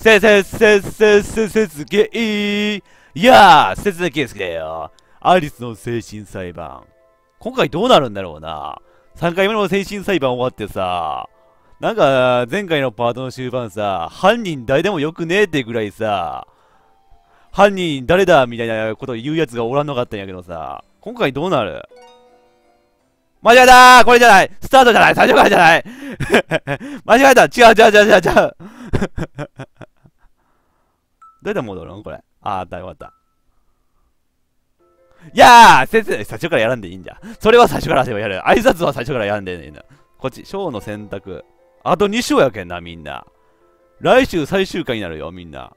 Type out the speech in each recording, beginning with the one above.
節芸。いやー、節芸好きだよ。アリスの精神裁判。今回どうなるんだろうな。3回目の精神裁判終わってさ、なんか、前回のパートの終盤さ、犯人誰でもよくねえってぐらいさ、犯人誰だみたいなことを言うやつがおらんのかったんやけどさ、今回どうなる？間違えたー、これじゃない、スタートじゃない、最初からじゃない間違えた、違う。どうやって戻るのこれ。あー、よかった。いやー、先生、最初からやらんでいいんじゃ。それは最初からやる。挨拶は最初からやらんでいいんだ。こっち、章の選択。あと2章やけんな、みんな。来週最終回になるよ、みんな。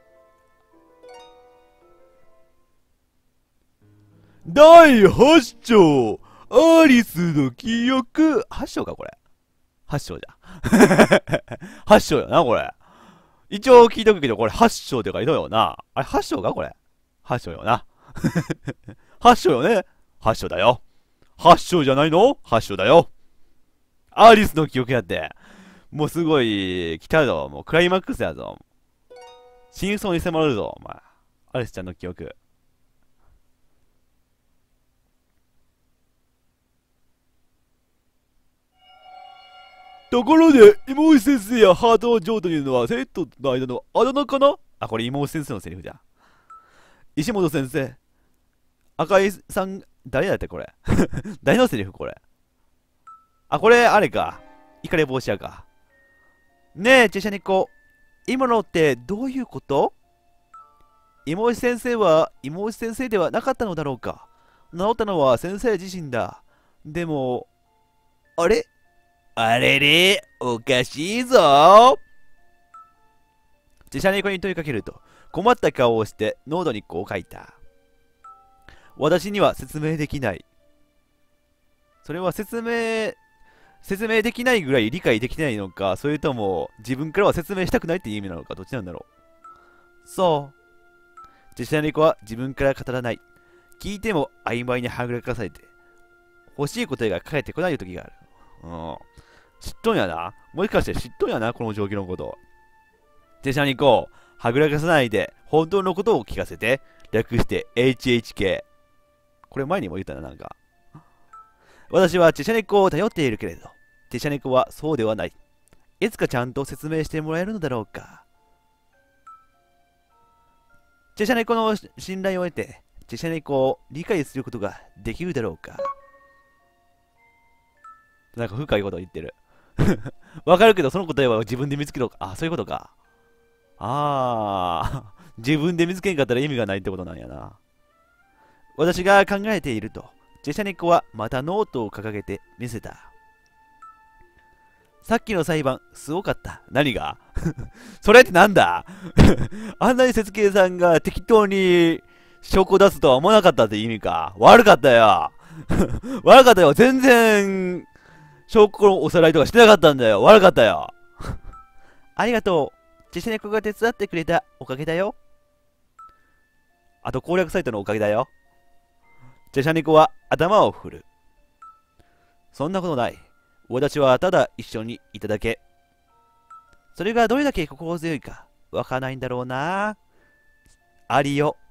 第8章、アリスの記憶。8章か、これ。8章じゃ。8章よな、これ。一応聞いとくけど、これ8章って書いてあるよな。あれ、8章か、これ。8章よな。8章よね。8章だよ。8章じゃないの？ 8 章だよ。アリスの記憶やって。もうすごい、来たぞ。もうクライマックスやぞ。真相に迫るぞ、お前。アリスちゃんの記憶。ところで、妹先生やハートのジョーというのは生徒の間のあだ名かなあ、これ妹先生のセリフじゃ。石本先生。赤井さん、誰だってこれ誰のセリフこれ。あ、これ、あれか。イカレ帽子屋か。ねえ、チェシャニコ。今のってどういうこと？妹先生は妹先生ではなかったのだろうか。治ったのは先生自身だ。でも、あれあれれ、おかしいぞ。チェシャニコに問いかけると、困った顔をしてノートにこう書いた。私には説明できない。それは説明できないぐらい理解できないのか、それとも自分からは説明したくないっていう意味なのか、どっちなんだろう。そう。チェシャニコは自分から語らない。聞いても曖昧にはぐらかされて、欲しい答えが返ってこない時がある。知っとんやな。もしかして知っとんやな、この状況のこと。チェシャニコ、はぐらかさないで、本当のことを聞かせて。略して HHK。これ前にも言ったな、なんか。私はチェシャニコを頼っているけれど、チェシャニコはそうではない。いつかちゃんと説明してもらえるのだろうか。チェシャニコの信頼を得て、チェシャニコを理解することができるだろうか。なんか深いことを言ってる。わかるけど、その答えは自分で見つけろ。あ、そういうことか。自分で見つけんかったら意味がないってことなんやな。私が考えていると、チェシャニコはまたノートを掲げて見せた。さっきの裁判、すごかった。何がそれってなんだあんなに節計さんが適当に証拠出すとは思わなかったって意味か。悪かったよ。悪かったよ。全然、証拠のおさらいとかしてなかったんだよ。悪かったよ。ありがとう。チェシャニコが手伝ってくれたおかげだよ。あと攻略サイトのおかげだよ。チェシャニコは頭を振る。そんなことない。私はただ一緒にいただけ。それがどれだけ心強いかわからないんだろうな。アリよ。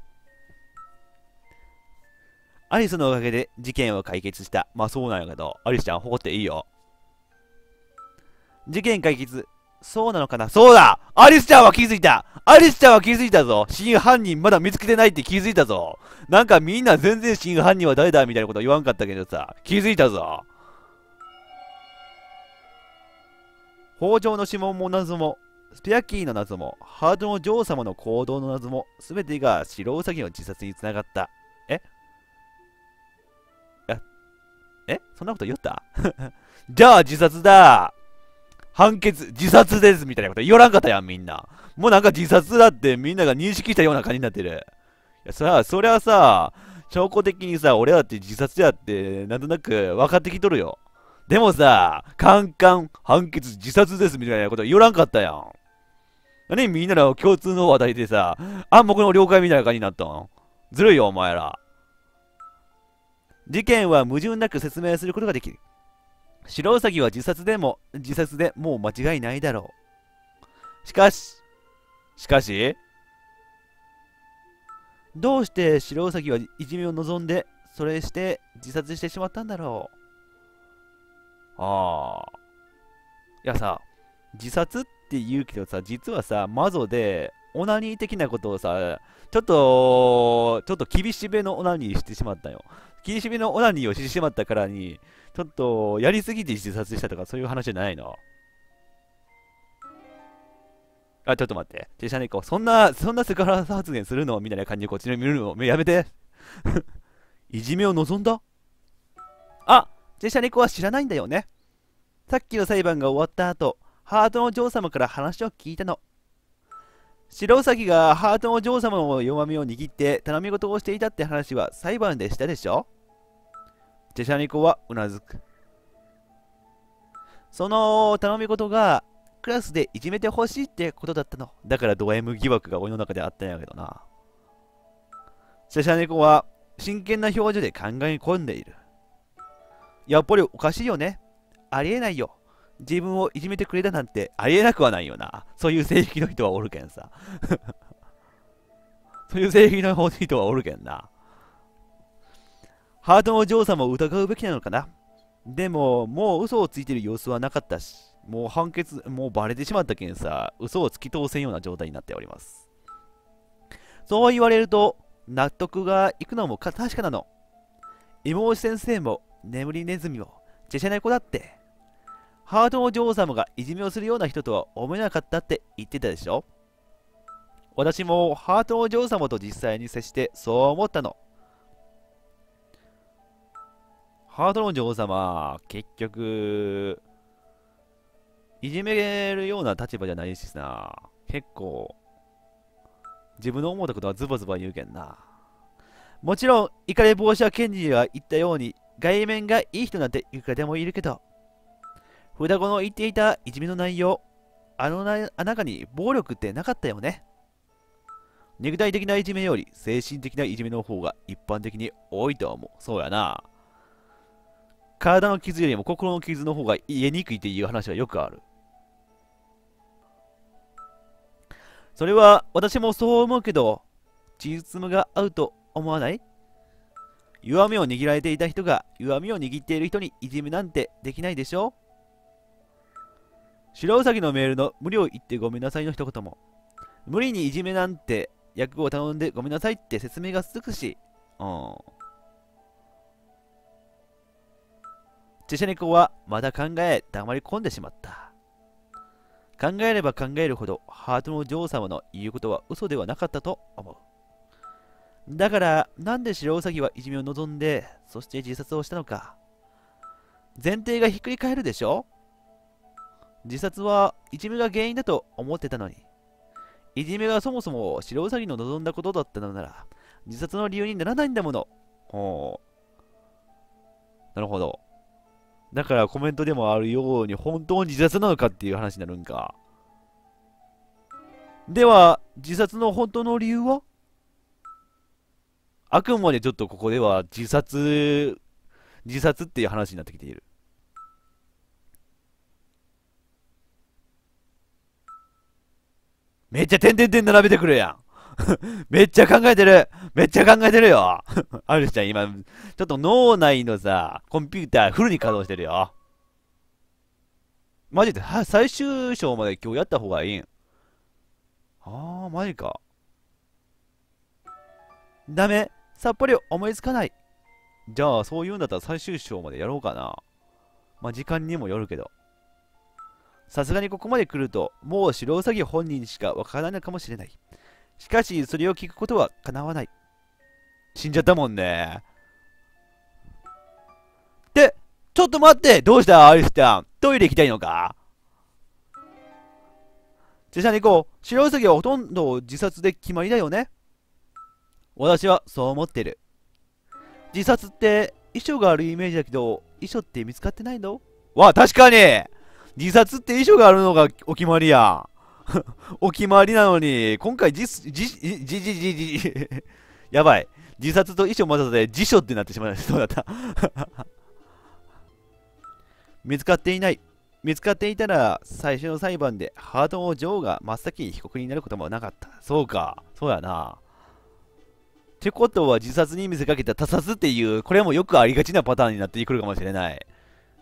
アリスのおかげで事件を解決した。まあそうなんやけど、アリスちゃん誇っていいよ。事件解決。そうなのかな。そうだ、アリスちゃんは気づいた。アリスちゃんは気づいたぞ。真犯人まだ見つけてないって気づいたぞ。なんかみんな全然真犯人は誰だみたいなこと言わんかったけどさ、気づいたぞ。北条の指紋も謎も、スペアキーの謎も、ハートの女王様の行動の謎も、すべてが白ウサギの自殺につながった。そんなこと言ったじゃあ自殺だ。判決、自殺ですみたいなこと言わらんかったやん、みんな。もうなんか自殺だってみんなが認識したような感じになってる。いやさ、そりゃさ、証拠的にさ、俺だって自殺やって、なんとなく分かってきとるよ。でもさ、カンカン、判決、自殺ですみたいなこと言わらんかったやん。何みんなの共通の話題でさ、暗黙の了解みたいな感じになったん？ずるいよ、お前ら。事件は矛盾なく説明することができる。白ウサギは自殺でもう間違いないだろう。しかし、 しかし、どうして白ウサギはいじめを望んで、それして自殺してしまったんだろう。ああ。いやさ、自殺って言うけどさ、実はさ、魔女で、オナニー的なことをさ、ちょっと厳しめのオナニーしてしまったよ。厳しめのオナニーをしてしまったからに、ちょっとやりすぎて自殺したとかそういう話じゃないの。あ、ちょっと待って。ジェシャネコ、そんなセクハラ発言するのみたいな感じでこっちに見るのやめて。いじめを望んだ。あ、ジェシャネコは知らないんだよね。さっきの裁判が終わった後、ハートの女王様から話を聞いたの。白ウサギがハートの女王様の弱みを握って頼み事をしていたって話は裁判でしたでしょ。ジェシャネコはうなずく。その頼み事がクラスでいじめてほしいってことだったの。だからド M 疑惑が俺の中であったんやけどな。シャシャネコは真剣な表情で考え込んでいる。やっぱりおかしいよね。ありえないよ。自分をいじめてくれたなんてありえなくはないよな。そういう性癖の人はおるけんさ。そういう性癖の人はおるけんな。ハートの女王様を疑うべきなのかな。でも、もう嘘をついてる様子はなかったし、もうバレてしまったけんさ、嘘を突き通せんような状態になっております。そう言われると、納得がいくのも確かなの。妹先生も、眠りネズミも、チェシャネコだって、ハートの女王様がいじめをするような人とは思えなかったって言ってたでしょ。私もハートの女王様と実際に接してそう思ったの。ハートの女王様、結局、いじめるような立場じゃないしな。結構、自分の思ったことはズバズバ言うけんな。もちろん、怒り防止は検事が言ったように、外面がいい人なんていくらでもいるけど、双子の言っていたいじめの内容、あの中に暴力ってなかったよね。肉体的ないじめより精神的ないじめの方が一般的に多いとは思う。そうやな。体の傷よりも心の傷の方が癒えにくいっていう話はよくある。それは私もそう思うけど、事実無が合うと思わない？弱みを握られていた人が弱みを握っている人にいじめなんてできないでしょ。白ウサギのメールの無理を言ってごめんなさいの一言も、無理にいじめなんて役を頼んでごめんなさいって説明がつくし、チェシャネコはまた考え黙り込んでしまった。考えれば考えるほどハートの女王様の言うことは嘘ではなかったと思う。だからなんで白ウサギはいじめを望んで、そして自殺をしたのか。前提がひっくり返るでしょ。自殺はいじめが原因だと思ってたのに、いじめがそもそも白ウサギの望んだことだったのなら、自殺の理由にならないんだもの。なるほど。だからコメントでもあるように本当に自殺なのかっていう話になるんか。では、自殺の本当の理由は？あくまでちょっとここでは自殺っていう話になってきている。めっちゃ点々点並べてくるやん。めっちゃ考えてる。めっちゃ考えてるよ。あるちゃん今、ちょっと脳内のさ、コンピューターフルに稼働してるよ。マジで、最終章まで今日やった方がいいん？マジか。ダメ。さっぱり思いつかない。じゃあ、そういうんだったら最終章までやろうかな。まあ、時間にもよるけど。さすがにここまで来ると、もう白ウサギ本人しかわからないのかもしれない。しかし、それを聞くことは叶わない。死んじゃったもんね。で、ちょっと待って。どうしたアリスちゃん。トイレ行きたいのか？拙者に行こう。白ウサギはほとんど自殺で決まりだよね。私はそう思ってる。自殺って遺書があるイメージだけど、遺書って見つかってないの？確かに自殺って遺書があるのがお決まりやん。お決まりなのに、今回やばい。自殺と遺書混ざって辞書ってなってしまいそうだった。見つかっていない。 見つかっていたら、最初の裁判でハート王女王が真っ先に被告になることもなかった。そうか、そうやな。ってことは自殺に見せかけた他殺っていう、これもよくありがちなパターンになってくるかもしれない。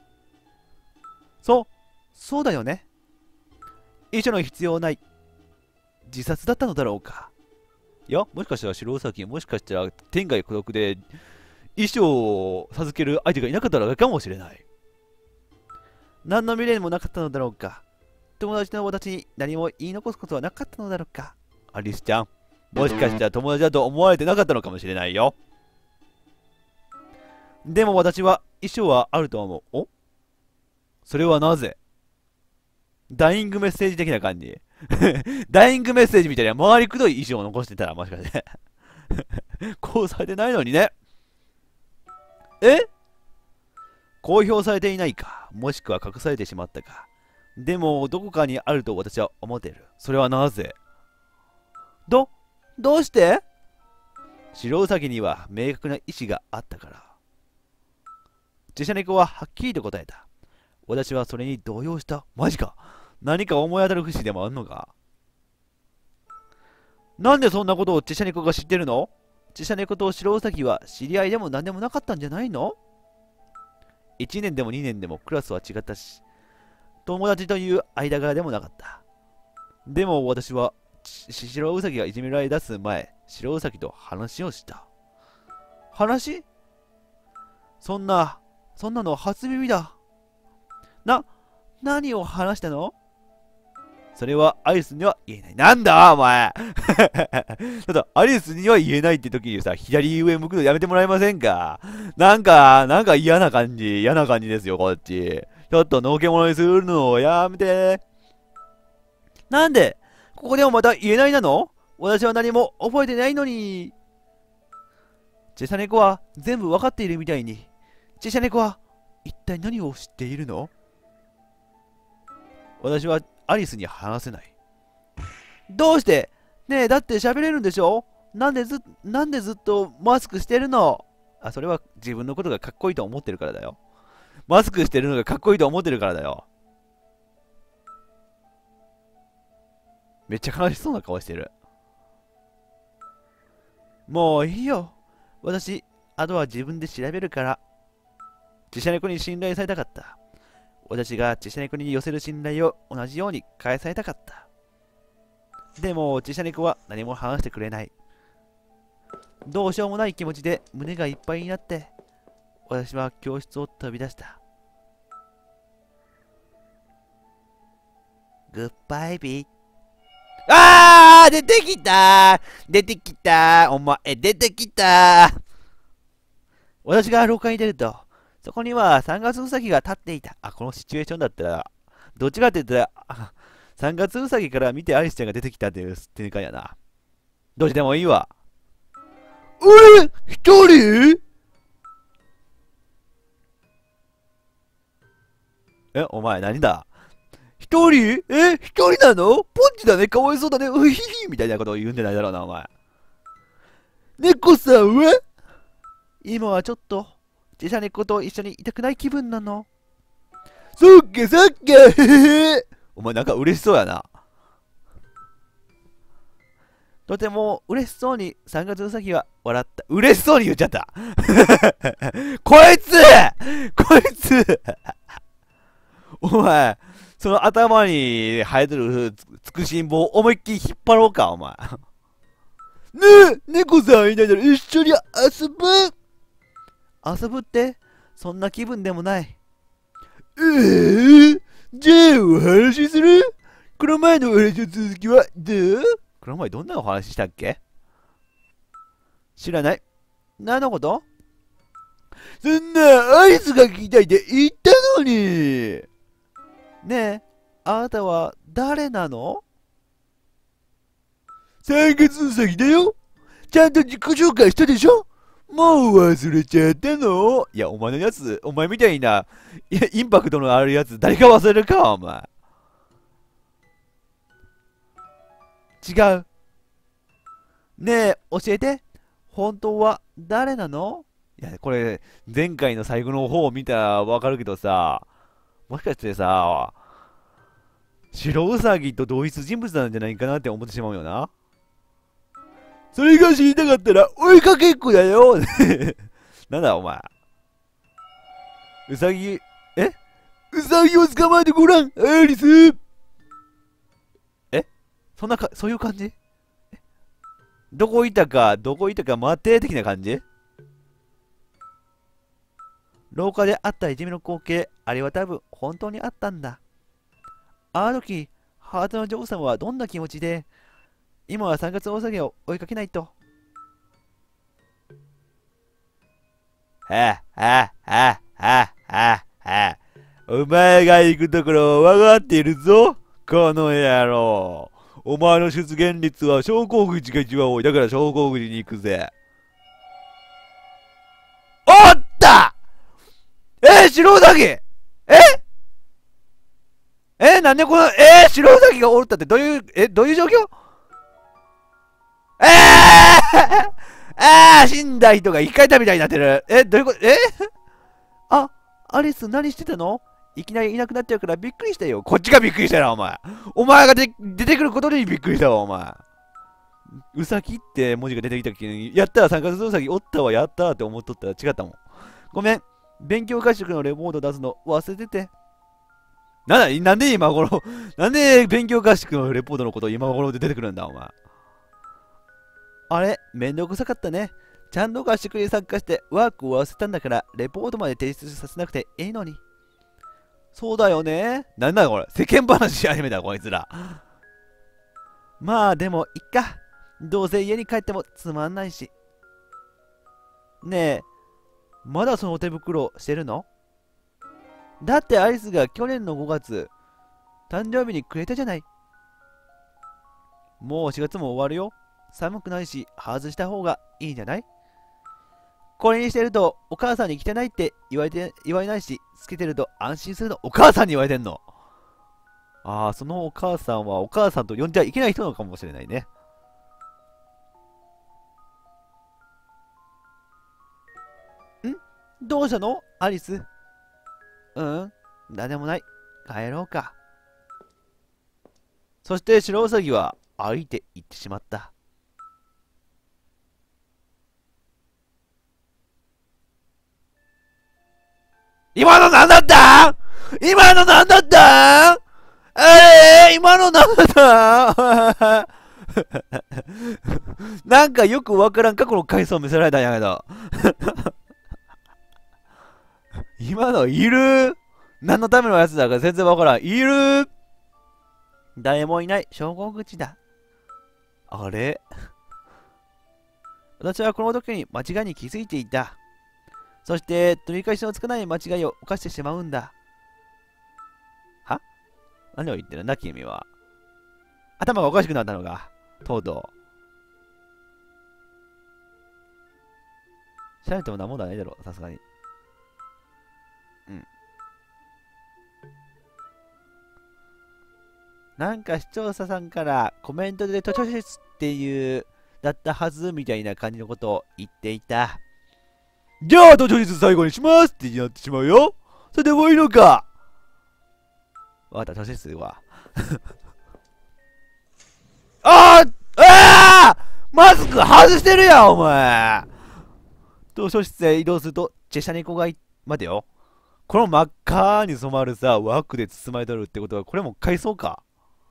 そうだよね。遺書の必要ない。自殺だったのだろうか。いや、もしかしたら白崎、もしかしたら天涯孤独で遺書を授ける相手がいなかったらかもしれない。何の未練もなかったのだろうか。友達の私に何も言い残すことはなかったのだろうか。アリスちゃん、もしかしたら友達だと思われてなかったのかもしれないよ。でも私は遺書はあると思う。それはなぜ？ダイイングメッセージ的な感じ。ダイイングメッセージみたいな回りくどい遺書を残してたらもしかしてこうされてないのにね。公表されていないか、もしくは隠されてしまったか。でも、どこかにあると私は思っている。それはなぜ？どうして？白ウサギには明確な意志があったから。自社猫ははっきりと答えた。私はそれに動揺した。マジか。何か思い当たる節でもあんのか。なんでそんなことを自社猫が知ってるの？自社猫と白ウサギは知り合いでも何でもなかったんじゃないの？1年でも2年でもクラスは違ったし、友達という間柄でもなかった。でも私は白ウサギがいじめられ出す前、白ウサギと話をした。話？そんなの初耳だ。何を話したの？それはアリスには言えない。なんだお前ただアリスには言えないって時にさ、左上向くのやめてもらえませんか？なんか嫌な感じですよ、こっち。ちょっとのけものにするのをやめて。なんでここでもまた言えないなの？私は何も覚えてないのに。チェサネコは全部わかっているみたいに。チェサネコは一体何を知っているの？私はアリスに話せない。どうして？ねえ、だって喋れるんでしょ？なんでずっとマスクしてるの？それは自分のことがかっこいいと思ってるからだよ。マスクしてるのがかっこいいと思ってるからだよ。めっちゃ悲しそうな顔してる。もういいよ。私、あとは自分で調べるから。自社猫に信頼されたかった。私が自社猫に寄せる信頼を同じように返されたかった。でも、自社猫は何も話してくれない。どうしようもない気持ちで胸がいっぱいになって、私は教室を飛び出した。グッバイビー。出てきたお前、出てきた私が廊下に出ると、そこには3月ウサギが立っていた。このシチュエーションだったら、どっちかって言ったら、3月ウサギから見てアリスちゃんが出てきたっていう展開やな。どっちでもいいわ。一人？お前何だ？一人？一人なの？ポンチだね、かわいそうだね、うひひみたいなことを言うんじゃないだろうな、お前。猫さんは？今はちょっと、自社猫と一緒にいたくない気分なの。そっかそっかお前なんか嬉しそうやな。とても嬉しそうに3月ウサギは笑った。嬉しそうに言っちゃったこいつお前、その頭に生えてるつくしんぼを思いっきり引っ張ろうか、お前。猫さんいないなら一緒に遊ぶ？遊ぶって、そんな気分でもない。じゃあお話しする？この前のお話の続きはどう？この前どんなお話したっけ？知らない。何のこと？そんなアイスが聞きたいって言ったのに。ねえ、あなたは誰なの？三月うさぎだよ。ちゃんと自己紹介したでしょ？もう忘れちゃったの？いや、お前のやつ、お前みたいな、インパクトのあるやつ、誰が忘れるか、お前。違う。ねえ、教えて。本当は誰なの？いや、これ、前回の最後の方を見たらわかるけどさ、 もしかしてさ、白ウサギと同一人物なんじゃないかなって思ってしまうよな。それが知りたかったら追いかけっこだよなんだお前。ウサギ、ウサギを捕まえてごらん、アリス。そういう感じ？どこいたか待て的な感じ？廊下であったいじめの光景、あれは多分本当にあったんだ。あの時、ハートの女王様はどんな気持ちで、今は3月大騒ぎを追いかけないと。お前が行くところ分かっているぞ、この野郎。お前の出現率は昇降口が一番多い。だから昇降口に行くぜ。おった白ウサギなんでこの、白ウサギがおったってどういう、どういう状況？死んだ人が生き返ったみたいになってる。どういうこと？あ、アリス何してたの？いきなりいなくなっちゃうからびっくりしたよ。こっちがびっくりしたな、お前。お前が出てくることにびっくりしたわ、お前。ウサギって文字が出てきた時に、やったら三角ウサギおったわ、やったーって思っとったら違ったもん。ごめん。勉強合宿のレポート出すの忘れてて。なんで今頃、なんで勉強合宿のレポートのこと今頃で出てくるんだ、お前。あれ、めんどくさかったね。ちゃんと合宿に参加してワークを終わせたんだから、レポートまで提出させなくていいのに。そうだよね。なんだこれ、世間話し始めた、こいつら。まあ、でも、いっか。どうせ家に帰ってもつまんないし。ねえ、まだその手袋してるの？だってアリスが去年の5月、誕生日にくれたじゃない。もう4月も終わるよ。寒くないし、外した方がいいんじゃない？これにしてると、お母さんに着てないって言われないし、つけてると安心するの。お母さんに言われてんの？ああ、そのお母さんはお母さんと呼んじゃいけない人なのかもしれないね。どうしたのアリス？なんでもない。帰ろうか。そして白ウサギは歩いて行ってしまった。今の何だった？今の何だった？今の何だったなんかよくわからん過去の回想見せられたんやけど今のいる？何のためのやつだか全然わからん。いる？誰もいない昇降口だ。あれ私はこの時に間違いに気づいていた。そして取り返しのつかない間違いを犯してしまうんだ。は？何を言ってるんだ君は。頭がおかしくなったのか。とうとう。調べても何もないだろう、さすがに。なんか視聴者さんからコメントで図書室っていうだったはずみたいな感じのことを言っていた。じゃあ図書室最後にしますってなってしまうよ。それでもいいのか？わかった、図書室は。マスク外してるやん、お前。図書室へ移動すると、チェシャ猫が待てよ。この真っ赤に染まるさ、枠で包まれとるってことは、これも海藻か？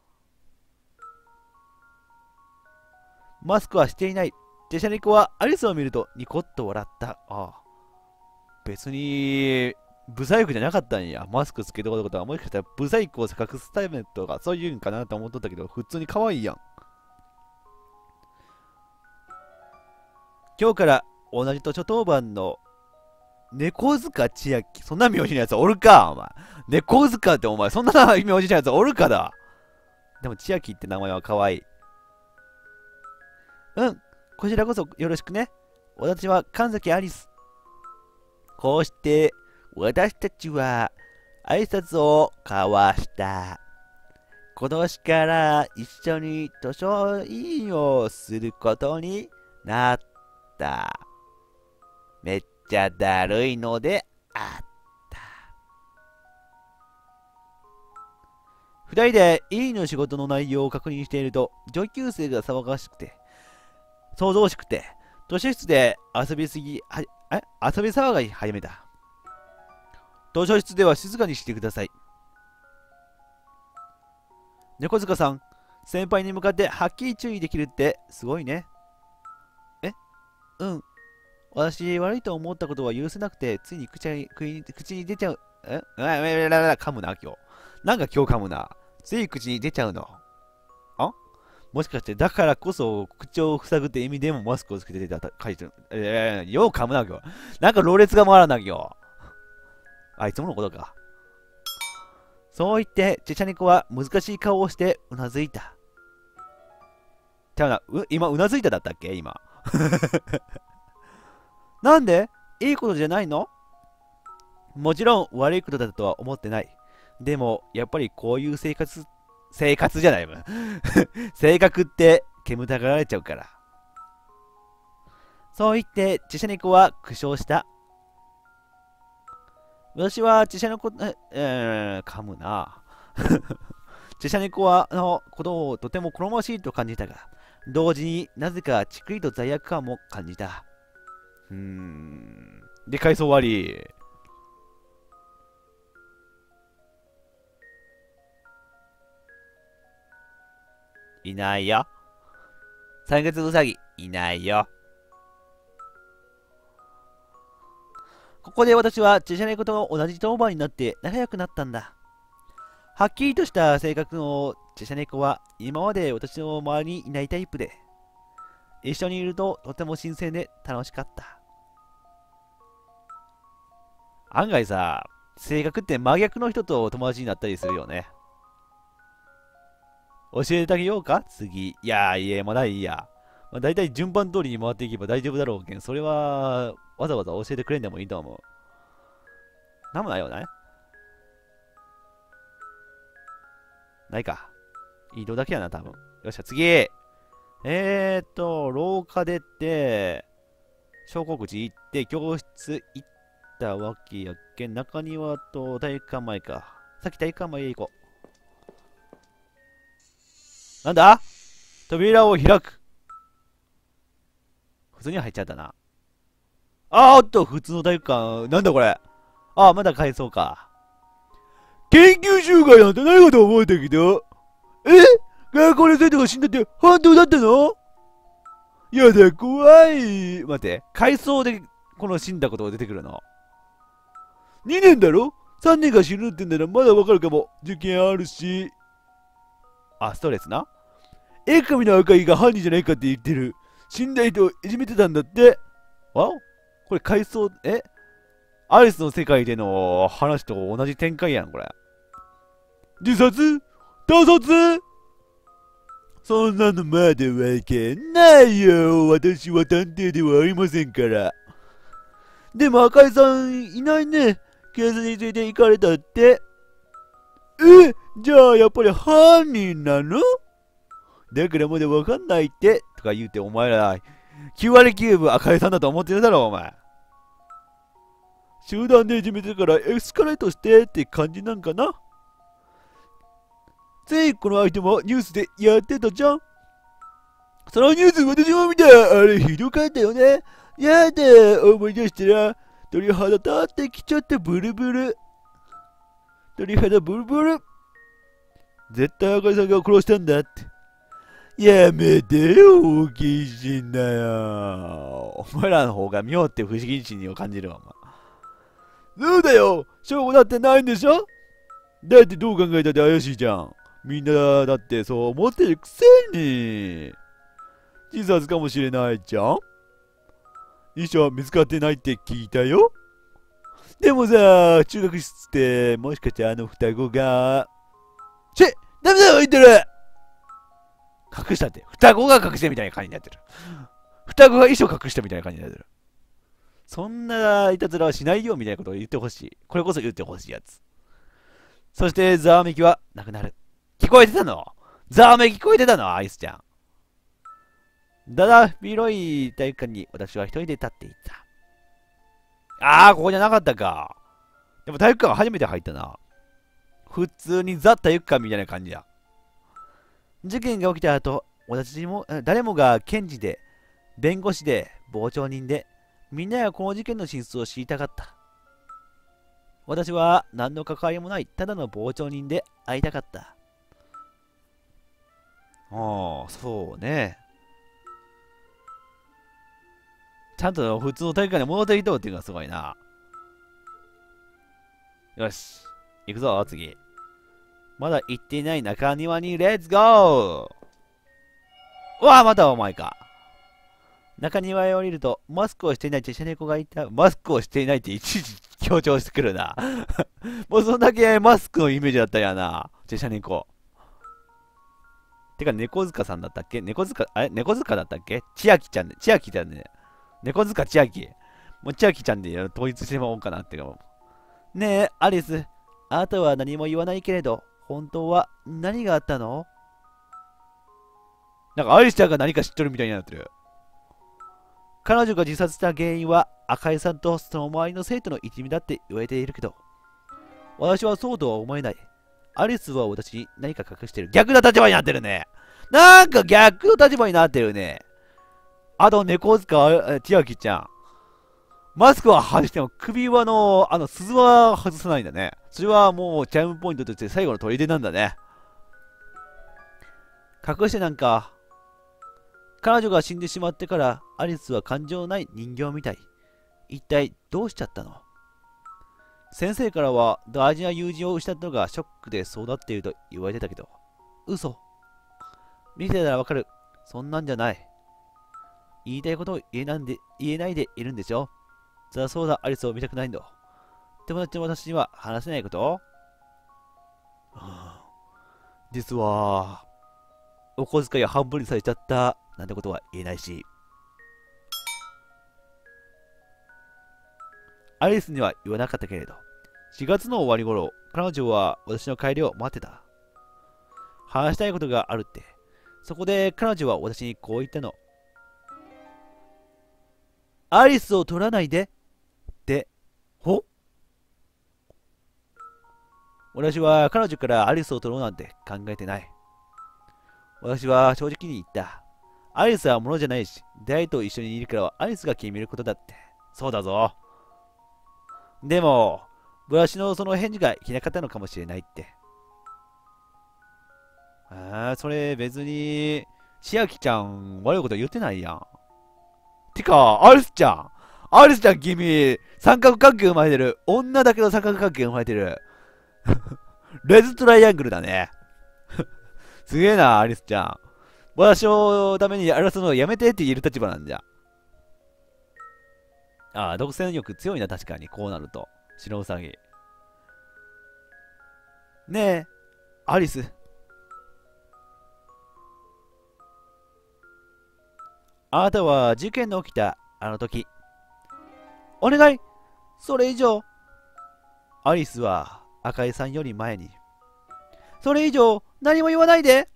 マスクはしていない。チェシャ猫はアリスを見るとニコッと笑った。ああ。別に、ブサイクじゃなかったんや。マスクつけておくことは、もしかしたらブサイクを隠すためとか、そういうんかなと思っとったけど、普通に可愛いやん。今日から同じ図書当番の猫塚千秋。そんな名字のやつおるか、お前。猫塚ってお前、そんな名字のやつおるかだ。でも千秋って名前は可愛い。こちらこそよろしくね。私は神崎アリス。こうして、私たちは挨拶を交わした。今年から一緒に図書委員をすることになった。めっちゃだるいのであった。 二人で委員の仕事の内容を確認していると、上級生が騒がしくて、騒々しくて、図書室で遊び騒がし始めた。図書室では静かにしてください。猫塚さん、先輩に向かってはっきり注意できるってすごいね。うん。私、悪いと思ったことは許せなくて、ついに口に出ちゃう。噛むな、今日。なんか今日噛むな。つい口に出ちゃうの。もしかして、だからこそ、口を塞ぐって意味でもマスクをつけて出た、書いてる。よう噛むな、今日。なんか、ろれつが回らな、今日。あいつものことか。そう言って、チェチャネコは難しい顔をしてうなずいた。ちゃうな、今、うなずいただったっけ今。なんでいいことじゃないの？もちろん悪いことだとは思ってない。でも、やっぱりこういう生活じゃないわ。性格って煙たがられちゃうから。そう言って、チェシャネコは苦笑した。私はチェシャネコ、噛むな。チェシャネコのことをとても好ましいと感じたが、同時になぜかちくりと罪悪感も感じた。で、回想終わり。いないよ。三月うさぎ、いないよ。ここで私はチェシャネコと同じ当番になって仲良くなったんだ。はっきりとした性格のチェシャネコは今まで私の周りにいないタイプで、一緒にいるととても新鮮で楽しかった。案外さ、性格って真逆の人と友達になったりするよね。教えてあげようか次。まだいいや。だいたい順番通りに回っていけば大丈夫だろうけん。それは、わざわざ教えてくれんでもいいと思う。なんもないよね。ないか。移動だけやな、多分。よっしゃ、次。廊下出て、昇降口行って、教室行ったわけやっけん。中庭と体育館前か。さっき体育館前へ行こう。なんだ扉を開く。普通に入っちゃったな。普通の体育館。なんだこれ。まだ返そうか。研究集会なんてないかと思ったけど。学校の生徒が死んだって本当だったの？やだ、怖い。待って、回想でこの死んだことが出てくるの。2年だろ？ 3 年が死ぬってんならまだわかるかも。受験あるし。ストレスな。神の赤いが犯人じゃないかって言ってる。死んだ人をいじめてたんだって。これ回想、アリスの世界での話と同じ展開やん、これ。自殺？盗撮？そんなのまだわけないよ。私は探偵ではありませんから。でも赤井さんいないね。警察に連れて行かれたって。じゃあやっぱり犯人なの？だからまだわかんないって。とか言うてお前ら9割9分赤井さんだと思ってるだろお前。集団でいじめてからエスカレートしてって感じなんかな。ついこの相手もニュースでやってたじゃん。そのニュース私も見た。あれひどかったよね。やだ、思い出したら鳥肌立ってきちゃってブルブル。鳥肌ブルブル。絶対赤井さんが殺したんだって。やめてよ、大きいしんだよ。お前らの方が妙って不思議心を感じるわ、お前。そうだよ、証拠だってないんでしょ？だってどう考えたって怪しいじゃん。みんなだってそう思ってるくせに。自殺かもしれないじゃん。遺書は見つかってないって聞いたよ。でもさ、中学室ってもしかして双子が。ダメだよ言ってる。隠したって。双子が隠してみたいな感じになってる。双子が遺書隠したみたいな感じになってる。そんないたずらはしないよみたいなことを言ってほしい。これこそ言ってほしいやつ。そしてざわめきはなくなる。聞こえてたの？ざわめき聞こえてたの？アイスちゃん。だだ広い体育館に私は一人で立っていた。ここじゃなかったか。でも体育館は初めて入ったな。 普通にザ・体育館みたいな感じや。事件が起きた後、私も、誰もが検事で、弁護士で、傍聴人で、みんながこの事件の真相を知りたかった。私は何の関わりもないただの傍聴人で会いたかった。ああ、そうね。ちゃんと普通の体育館に戻ってきとうっていうのがすごいな。よし。行くぞ、次。まだ行っていない中庭にレッツゴー。うわあ、またお前か。中庭へ降りると、マスクをしていないチェシャ猫がいた。マスクをしていないっていちいち強調してくるな。もうそんだけマスクのイメージだったやな。チェシャ猫。てか、猫塚さんだったっけ？猫塚、猫塚だったっけ？千秋ちゃんね。千秋ちゃんね。猫塚千秋。もう千秋ちゃんで統一してもらおうかなって。ねえ、アリス。あなたは何も言わないけれど、本当は何があったの？なんかアリスちゃんが何か知っとるみたいになってる。彼女が自殺した原因は赤井さんとその周りの生徒の一味だって言われているけど、私はそうとは思えない。アリスは私に何か隠してる。逆な立場になってるね。なんか逆の立場になってるね。あと、猫塚千秋ちゃん。マスクは外しても首輪の鈴は外さないんだね。それはもうチャイムポイントとして最後の砦なんだね。隠してなんか、彼女が死んでしまってからアリスは感情のない人形みたい。一体どうしちゃったの？先生からは大事な友人を失ったのがショックでそうなっていると言われてたけど、嘘。見てたらわかる。そんなんじゃない。言いたいことを言えないでいるんでしょ。辛そうなアリスを見たくないの。友達の私には話せないこと？実は、お小遣いを半分にされちゃったなんてことは言えないし。アリスには言わなかったけれど、4月の終わり頃、彼女は私の帰りを待ってた。話したいことがあるって。そこで彼女は私にこう言ったの。アリスを取らないでって。ほ？私は彼女からアリスを取ろうなんて考えてない。私は正直に言った。アリスは物じゃないし、出会いと一緒にいるからはアリスが決めることだって。そうだぞ。でも、私のその返事がいけなかったのかもしれないって。それ別に、千秋ちゃん悪いこと言ってないやん。てか、アリスちゃん。アリスちゃん君、三角関係生まれてる。女だけど三角関係生まれてる。レズトライアングルだね。すげえな、アリスちゃん。私のために争うのをやめてって言える立場なんじゃ。ああ、独占欲強いな、確かに。こうなると。白ウサギ。ねえ、アリス。あなたは事件の起きたあの時。お願い！それ以上。アリスは赤井さんより前に。それ以上何も言わないで。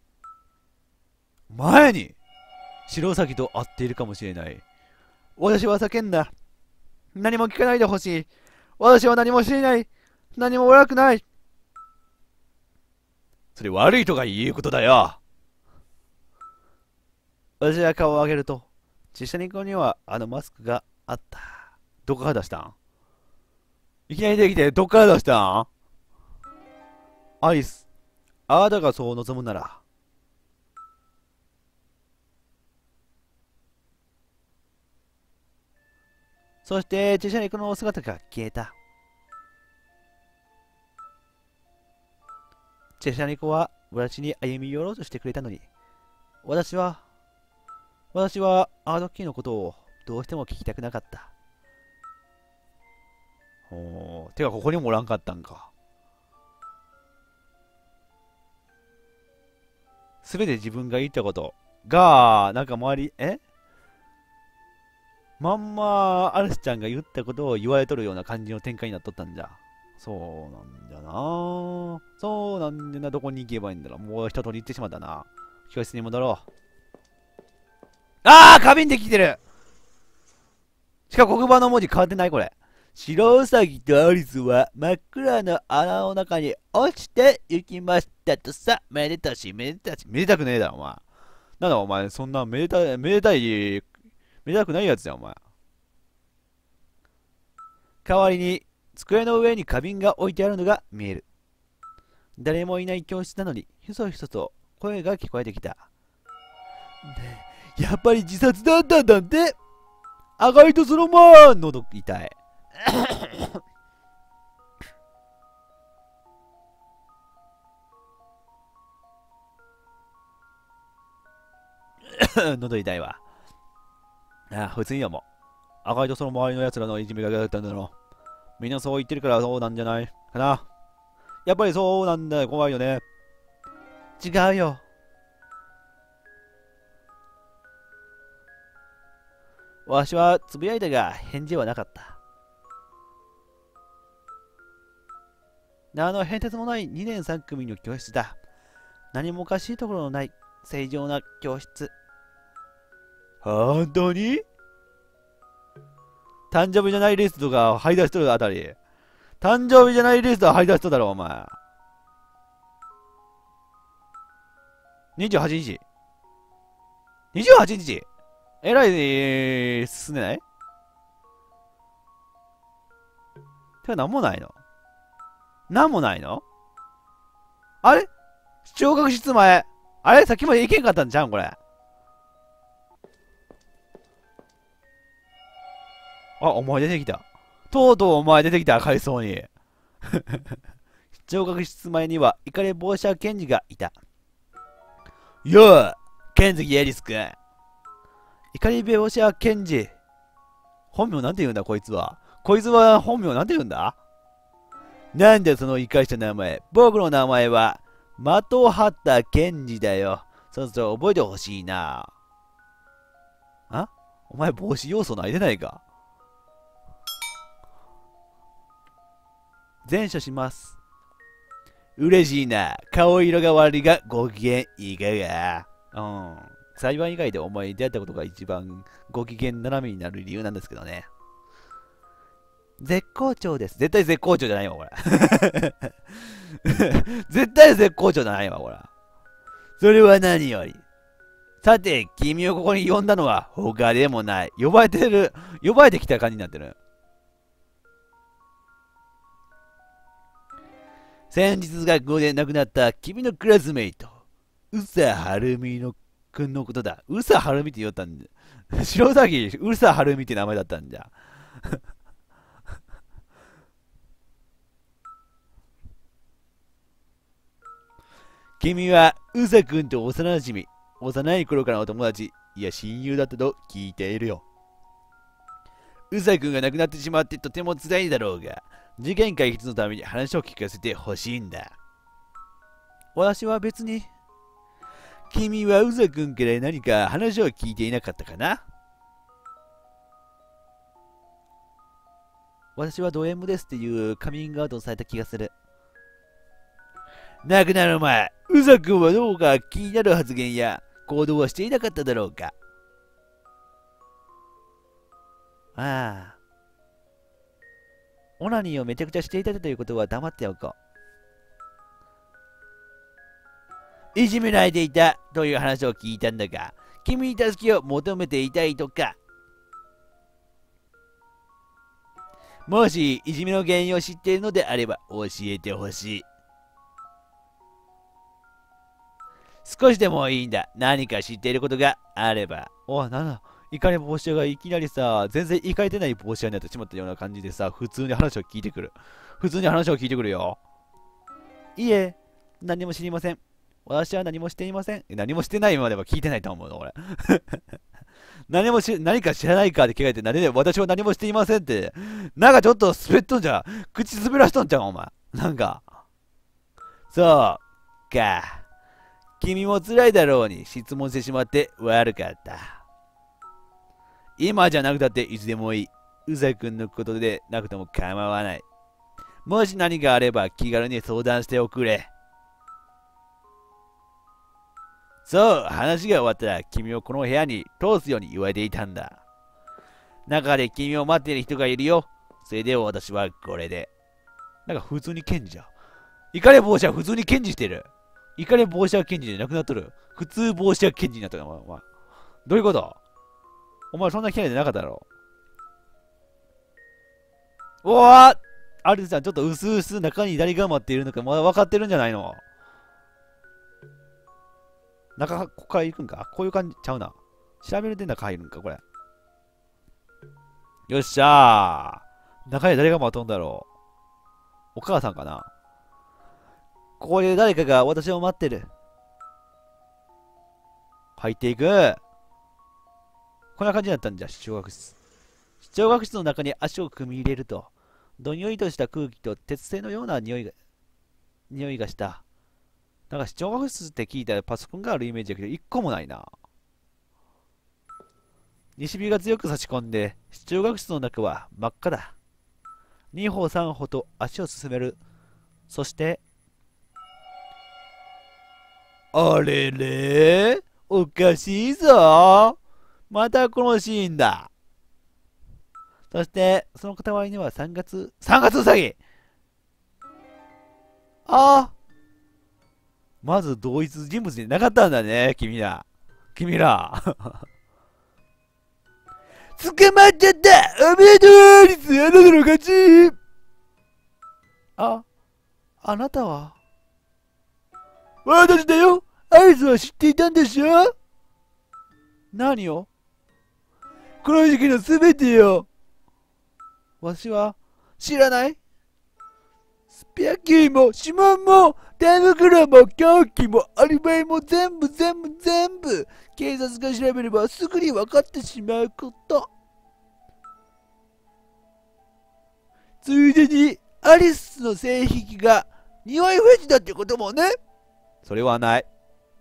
前に白ウサギと会っているかもしれない。私は叫んだ。何も聞かないでほしい。私は何も知りない。何も悪くない。それ悪い人が言うことだよ。私が顔を上げると、チェシャニコにはあのマスクがあった。どこから出したん？いきなりできて、どこから出したん？アリス、あなたがそう望むなら。そして、チェシャニコの姿が消えた。チェシャニコは私に歩み寄ろうとしてくれたのに、私はあの時のことをどうしても聞きたくなかった。てかここにもおらんかったんか。すべて自分が言ったことが、なんか周り、まんまアリスちゃんが言ったことを言われとるような感じの展開になっとったんじゃ。そうなんだな。そうなんだな。どこに行けばいいんだろう。もう一通り行ってしまったな。教室に戻ろう。ああ、花瓶できてる。しかも黒板の文字変わってないこれ。 白ウサギとアリスは真っ暗な穴の中に落ちて行きましたとさ。めでたし、めでたし。めでたくねえだろ、お前。なんだお前、そんなめでたい、めでたくないやつだよ、お前。代わりに、机の上に花瓶が置いてあるのが見える。誰もいない教室なのに、ひそひそと声が聞こえてきた。やっぱり自殺だったんだって。赤いとそのまん喉痛い。喉痛いわ。ああ、普通にはもう。赤いとその周りの奴らのいじめがだったんだろう。みんなそう言ってるからそうなんじゃないかな。やっぱりそうなんだよ、怖いよね。違うよ。わしはつぶやいたが返事はなかった。変哲もない2年3組の教室だ。何もおかしいところのない正常な教室。本当に誕生日じゃないリストとか張り出しとるあたり。誕生日じゃないリストは張り出しとだろ、お前。28日。28日えらい、進んでない？てか、なんもないの？なんもないの？あれ聴覚室前。あれさっきまで行けんかったんじゃんこれ。あ、お前出てきた。とうとうお前出てきた、赤いそうに。聴覚室前には、イカレ帽子屋検事がいた。よう、検事エリス君。イカレ帽子屋検事。本名なんて言うんだ、こいつは。こいつは本名なんて言うんだ？なんだその生かした名前。僕の名前は、的畑健二だよ。そうそう、覚えてほしいな。あ？お前帽子要素ないでないか。前処します。嬉しいな。顔色が悪いがご機嫌いかが？うん。裁判以外でお前に出会ったことが一番ご機嫌斜めになる理由なんですけどね。絶好調です。絶対絶好調じゃないわ、これ。絶対絶好調じゃないわ、これ。それは何より。さて、君をここに呼んだのは他でもない。呼ばれてきた感じになってる。先日学校で亡くなった君のクラスメイト、宇佐晴美のくんのことだ。宇佐晴美って言ったんだ。白崎宇佐晴美って名前だったんじゃ。君は宇佐くんと幼馴染、幼い頃からのお友達、いや親友だったと聞いているよ。宇佐くんが亡くなってしまってとても辛いだろうが、事件解決のために話を聞かせてほしいんだ。私は別に。君は宇佐くんから何か話を聞いていなかったかな？私はド M ですっていうカミングアウトをされた気がする。亡くなる前、宇佐くんはどうか気になる発言や行動はしていなかっただろうか？ああ。オナニーをめちゃくちゃしていたということは黙っておこう。いじめられていたという話を聞いたんだが、君に助けを求めていたいとか。もしいじめの原因を知っているのであれば教えてほしい。少しでもいいんだ。何か知っていることがあれば。おい、なんだ。イカれ帽子屋がいきなりさ、全然イカれてない帽子屋になってしまったような感じでさ、普通に話を聞いてくる。普通に話を聞いてくるよ。いえ、何も知りません。私は何もしていません。何もしてないまでは聞いてないと思うの、俺。何か知らないかって聞かれて、私は何もしていませんって。なんかちょっと滑っとんじゃん。口滑らしとんじゃん、お前。なんか。そうか。君も辛いだろうに質問してしまって悪かった。今じゃなくたっていつでもいい。宇佐くんのことでなくても構わない。もし何かあれば気軽に相談しておくれ。そう、話が終わったら君をこの部屋に通すように言われていたんだ。中で君を待っている人がいるよ。 それでは私はこれで。なんか普通に検事じゃん。イカレ帽子は普通に検事してる。イカレ帽子は検事じゃなくなっとる。普通帽子は検事になったの。お前。どういうこと？お前そんな嫌いじゃなかっただろ。おわーアリスさん、ちょっと薄々中に誰が待っているのかまだ分かってるんじゃないの？中、ここから行くんか？こういう感じちゃうな。調べるで中入るんか、これ。よっしゃー。中に誰が待とんだろう。お母さんかな。ここで誰かが私を待ってる。入っていく。こんな感じだったんじゃ、視聴学室。視聴学室の中に足を組み入れると、どんよりとした空気と鉄製のような匂いがした。なんか視聴学室って聞いたらパソコンがあるイメージだけど、一個もないな。西日が強く差し込んで、視聴学室の中は真っ赤だ。2歩3歩と足を進める。そして、あれれおかしいぞ。またこのシーンだ。そして、その傍りには3月うさぎ。ああ。まず同一人物になかったんだね、君ら。捕まっちゃった。おめでとうアリス、あなたの勝ち。あなたは私だよ。アリスは知っていたんでしょ？何を？この時期のすべてよ。私は知らない。スペアキーも指紋も手袋も凶器もアリバイも全部警察が調べればすぐに分かってしまうこと。ついでにアリスの性癖が匂いフェチだってこともね。それはない。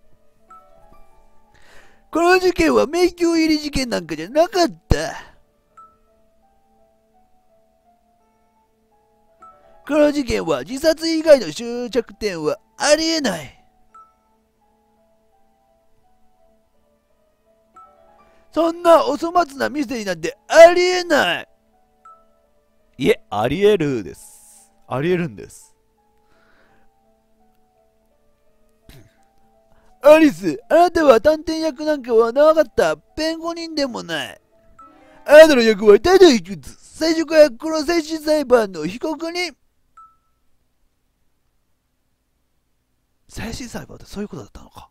この事件は迷宮入り事件なんかじゃなかった。この事件は自殺以外の終着点はありえない。そんなお粗末なミステリーなんてありえない。いえ、ありえるです。ありえるんです。アリス、あなたは探偵役なんかはなかった。弁護人でもない。あなたの役はただ一つ。最初からこの精神裁判の被告人。精神裁判ってそういうことだったのか。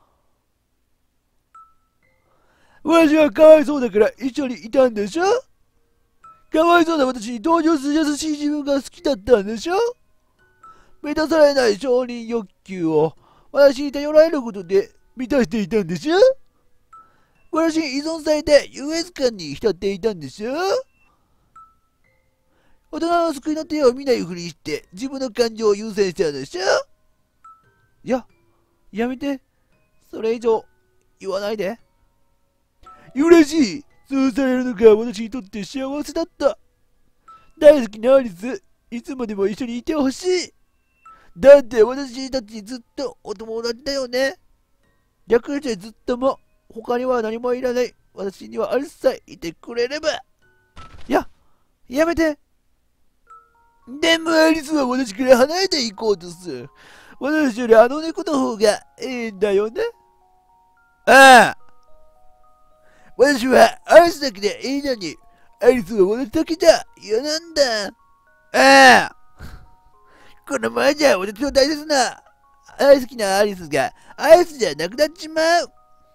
私はかわいそうだから一緒にいたんでしょ。かわいそうな私に同情する優しい自分が好きだったんでしょ。満たされない承認欲求を私に頼られることで満たしていたんでしょ。私に依存されて優越感に浸っていたんでしょ。大人の救いの手を見ないふりして自分の感情を優先したんでしょ。いや、やめて。それ以上言わないで。嬉しい。そうされるのが私にとって幸せだった。大好きなアリス、いつまでも一緒にいてほしい。だって私たちずっとお友達だよね。略してずっとも、他には何もいらない。私にはアリスさえいてくれれば。いや、やめて。でもアリスは私から離れていこうとする。私よりあの猫の方がいいんだよね。ああ。私はアリスだけでいいのに、アリスは私だけだ。嫌なんだ。ああ。このままじゃ私の大切な大好きなアリスがアリスじゃなくなっちまう。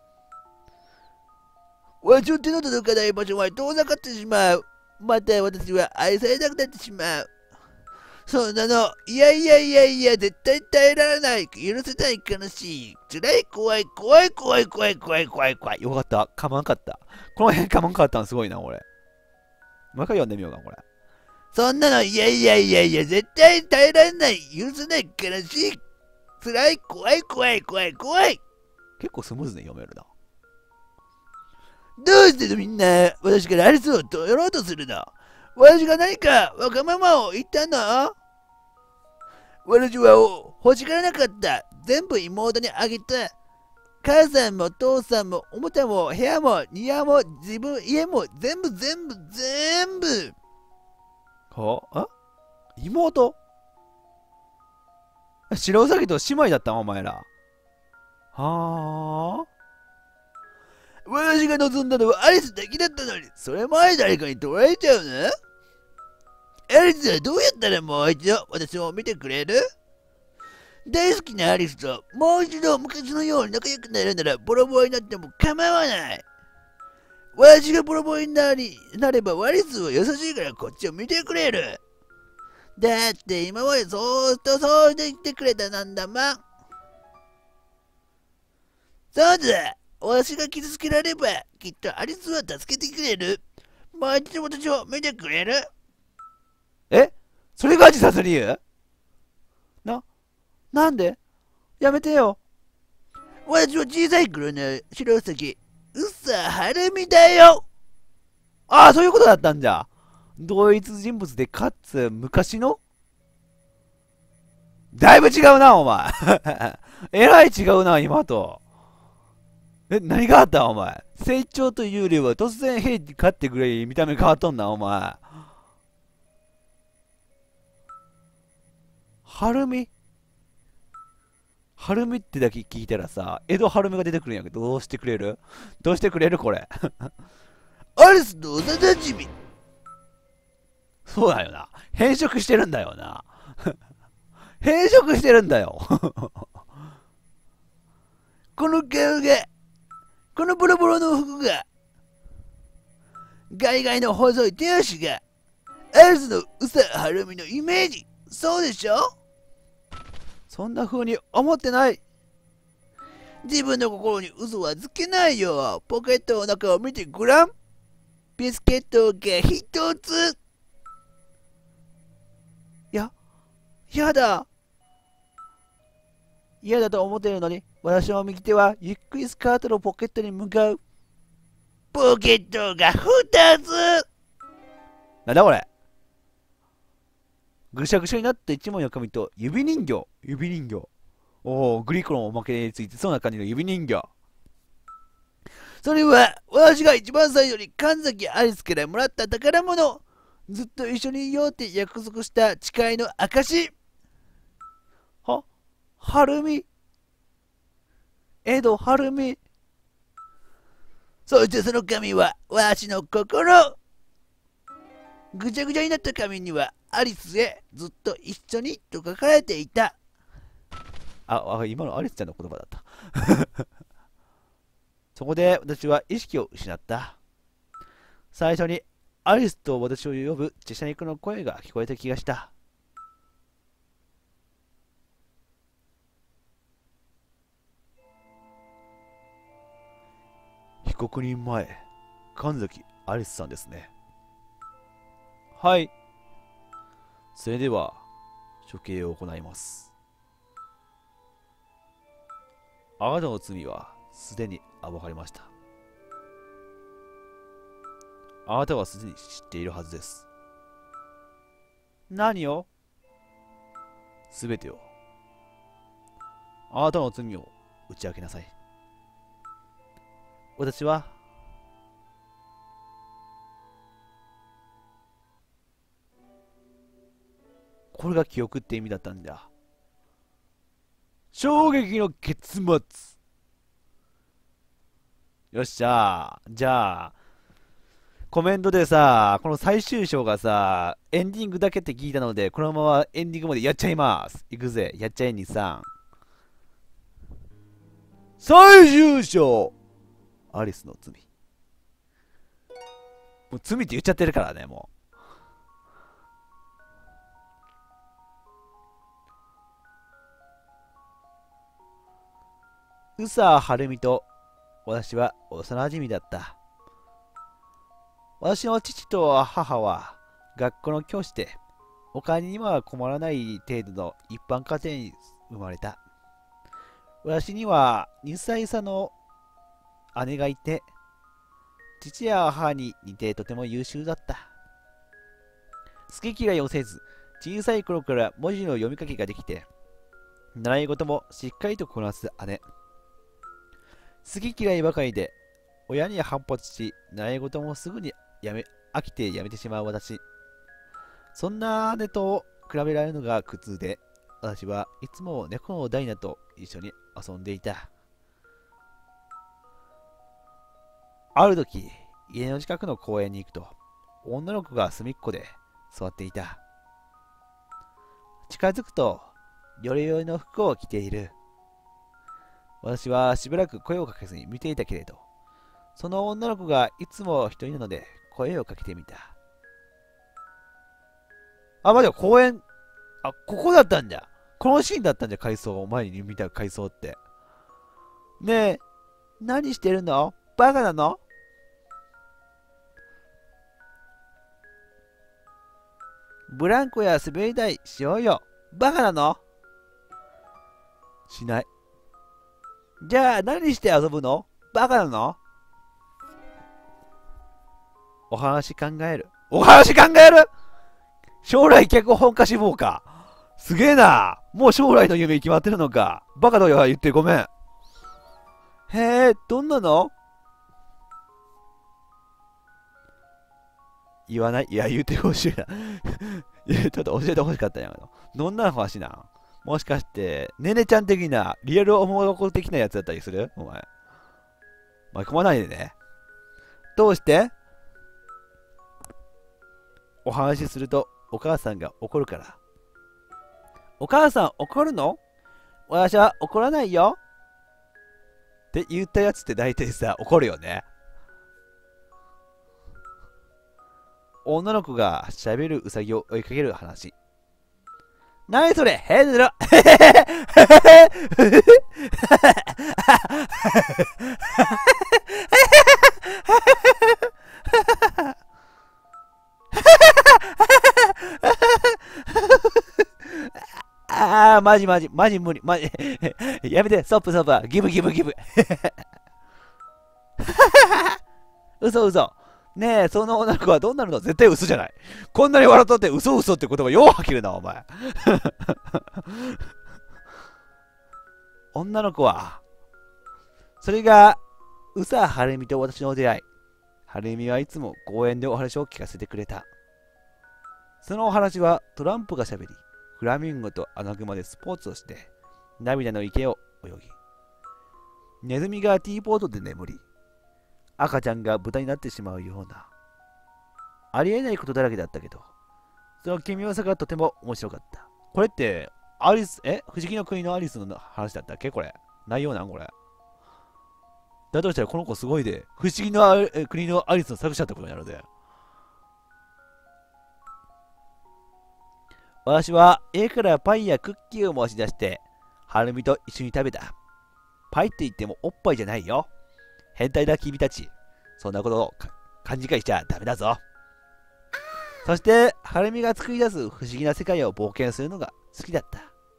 私の手の届かない場所は遠ざかってしまう。また私は愛されなくなってしまう。そんなの、いや、絶対耐えられない。許せない、悲しい。辛い、怖い。よかった。かまんかった。この辺かまんかったのすごいな、俺。もう一回読んでみようか、これ。そんなの、いや、絶対耐えられない。許せない、悲しい。辛い、怖い。結構スムーズに読めるな。どうしてみんな、私からアリスを取ろうとするの？私が何かわがままを言ったの？私は欲しがらなかった。全部妹にあげた。母さんも父さんもおもちゃも部屋も庭も自分家も全部。 は妹？白ウサギと姉妹だったんお前ら。はあ。私が望んだのはアリスだけだったのに、それ前誰かに取られちゃうの？アリスはどうやったらもう一度私を見てくれる？大好きなアリスともう一度昔のように仲良くなるならボロボロになっても構わない。私がボロボロになればアリスは優しいからこっちを見てくれる。だって今までそうして言ってくれたなんだまん。そうだ、私が傷つけられればきっとアリスは助けてくれる。もう一度私を見てくれる？それが自殺理由？なんで？やめてよ。私は小さい頃の白ウサギ、うっさはるみだよ。ああ、そういうことだったんじゃ。同一人物でかつ昔の？だいぶ違うな、お前。えらい違うな、今と。何があったお前。成長というよりは突然兵に勝ってくれ見た目変わっとんな、お前。はるみってだけ聞いたらさ、江戸はるみが出てくるんやけど、どうしてくれるこれ。アリスの幼馴染。そうだよな。変色してるんだよな。変色してるんだよ。この顔が、このボロボロの服が、ガイガイの細い手足が、アリスのうさはるみのイメージ。そうでしょ？そんな風に思ってない。自分の心に嘘はつけないよ。ポケットの中を見てごらん。ビスケットが一つ。やだ。嫌だと思っているのに、私の右手はゆっくりスカートのポケットに向かう。ポケットが2つ。なんだこれ。ぐしゃぐしゃになった一枚の紙と指人形。おお、グリコのおまけについてそうな感じの指人形。それは私が一番最初に神崎アリスからもらった宝物。ずっと一緒にいようって約束した誓いの証。はるみ。江戸はるみ。そしてその紙は私の心。ぐちゃぐちゃになった紙にはアリスへずっと一緒にと書かれていた。今のアリスちゃんの言葉だった。そこで私は意識を失った。最初にアリスと私を呼ぶチェシャ肉の声が聞こえた気がした。被告人前、神崎アリスさんですね。はい。それでは、処刑を行います。あなたの罪はすでに暴かれました。あなたはすでに知っているはずです。何を？すべてを。あなたの罪を打ち明けなさい。私は、これが記憶って意味だったんだ。衝撃の結末。よっしゃー。じゃあ、コメントでさ、この最終章がさ、エンディングだけって聞いたので、このままエンディングまでやっちゃいます。いくぜ。やっちゃえにさん。最終章アリスの罪。もう罪って言っちゃってるからね、もう。宇佐はるみと私は幼馴染だった。私の父と母は学校の教師で、お金には困らない程度の一般家庭に生まれた。私には2歳差の姉がいて、父や母に似てとても優秀だった。好き嫌いをせず、小さい頃から文字の読み書きができて、習い事もしっかりとこなす姉。好き嫌いばかりで、親に反発し、習い事もすぐに飽きてやめてしまう私。 そんな姉と比べられるのが苦痛で、私はいつも猫のダイナと一緒に遊んでいた。ある時、家の近くの公園に行くと、女の子が隅っこで座っていた。近づくと、よれよれの服を着ている。私はしばらく声をかけずに見ていたけれど、その女の子がいつも一人なので声をかけてみた。あ、待てよ、公園。あ、ここだったんじゃ。このシーンだったんじゃ、回想。前に見た回想って。ねえ、何してるの？バカなの？ブランコや滑り台しようよ。バカなの？しない。じゃあ何して遊ぶの？バカなの？お話考える。お話考える？将来脚本家志望か。すげえな。もう将来の夢決まってるのか。バカとは言ってごめん。へえ、どんなの？言わない。いや、言ってほしいな。いや、ちょっと教えてほしかったんやけど。どんな話なん？もしかして、ねねちゃん的な、リアルおもろこ的なやつだったりする？お前。巻き込まないでね。どうして？お話しすると、お母さんが怒るから。お母さん怒るの？私は怒らないよ。って言ったやつって大体さ、怒るよね。女の子が喋るウサギを追いかける話。なにそれ？ヘズロああ、マジ無理、マジ。やめて、ストップ、ギブ。嘘。ねえ、その女の子はどうなるの？絶対嘘じゃない。こんなに笑っとって嘘って言葉よう吐けるな、お前。女の子は、それが、宇佐晴美と私の出会い。晴美はいつも公園でお話を聞かせてくれた。そのお話はトランプがしゃべり、フラミンゴとアナグマでスポーツをして、涙の池を泳ぎ、ネズミがティーポートで眠り、赤ちゃんが豚になってしまうような、ありえないことだらけだったけど、その奇妙さがとても面白かった。これって、不思議の国のアリスの話だったっけ？これ。内容なんこれ。だとしたらこの子すごいで、不思議の国のアリスの作者ってことになるで。私は家からパンやクッキーを持ち出して、はるみと一緒に食べた。パイって言ってもおっぱいじゃないよ。変態だ君たち。そんなことを勘違いしちゃダメだぞ。そして、はるみが作り出す不思議な世界を冒険するのが好きだった。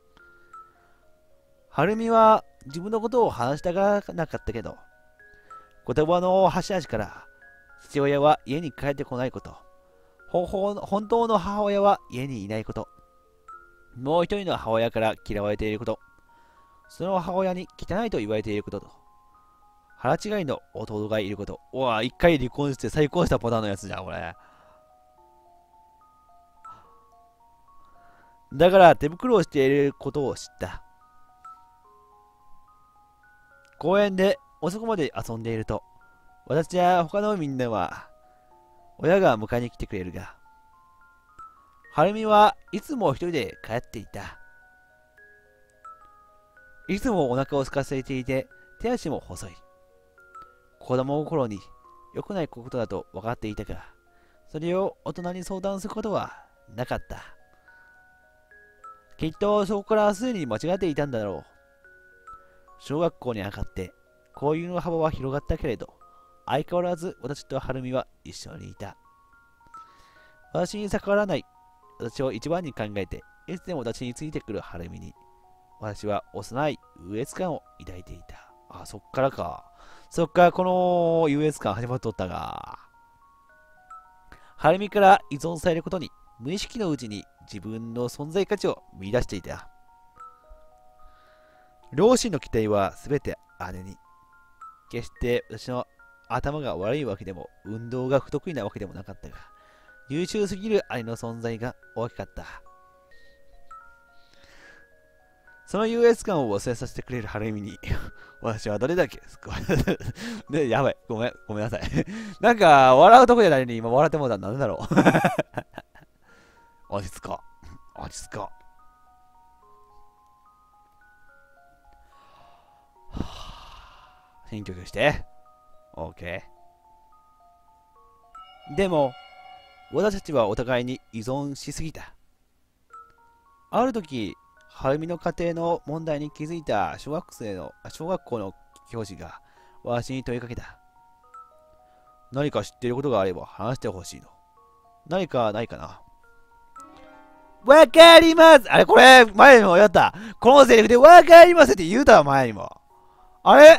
はるみは自分のことを話したがらなかったけど、言葉の端々から父親は家に帰ってこないこと、本当の母親は家にいないこと、もう一人の母親から嫌われていること、その母親に汚いと言われていることと、腹違いの弟がいること。うわ、一回離婚して再婚したパターンのやつじゃん、これ。だから手袋をしていることを知った。公園で遅くまで遊んでいると、私や他のみんなは、親が迎えに来てくれるが、はるみはいつも一人で帰っていた。いつもお腹を空かせていて、手足も細い。子供心に良くないことだと分かっていたが、それを大人に相談することはなかった。きっとそこからすでに間違っていたんだろう。小学校に上がって、交友の幅は広がったけれど、相変わらず私と晴美は一緒にいた。私に逆らわない、私を一番に考えて、いつでも私についてくる晴美に、私は幼い優越感を抱いていた。あ、そっからか。そっからこの優越感始まっとったが。晴美から依存されることに、無意識のうちに自分の存在価値を見出していた。両親の期待はすべて姉に。決して私の頭が悪いわけでも、運動が不得意なわけでもなかったが、 優秀すぎる兄の存在が大きかった。その優越感を忘れさせてくれる晴美に、私はどれだけね、やばい。ごめんなさい。なんか、笑うとこじゃないのに今笑ってもうたらなんだろう。落ち着こう。落ち着こう。深呼吸して。OK。でも、私たちはお互いに依存しすぎた。ある時、晴美の家庭の問題に気づいた小学校の教師が私に問いかけた。何か知っていることがあれば話してほしいの。何かないかな。わかります。あれこれ、前にもやった。このセリフでわかりますって言うたわ、前にも。あれ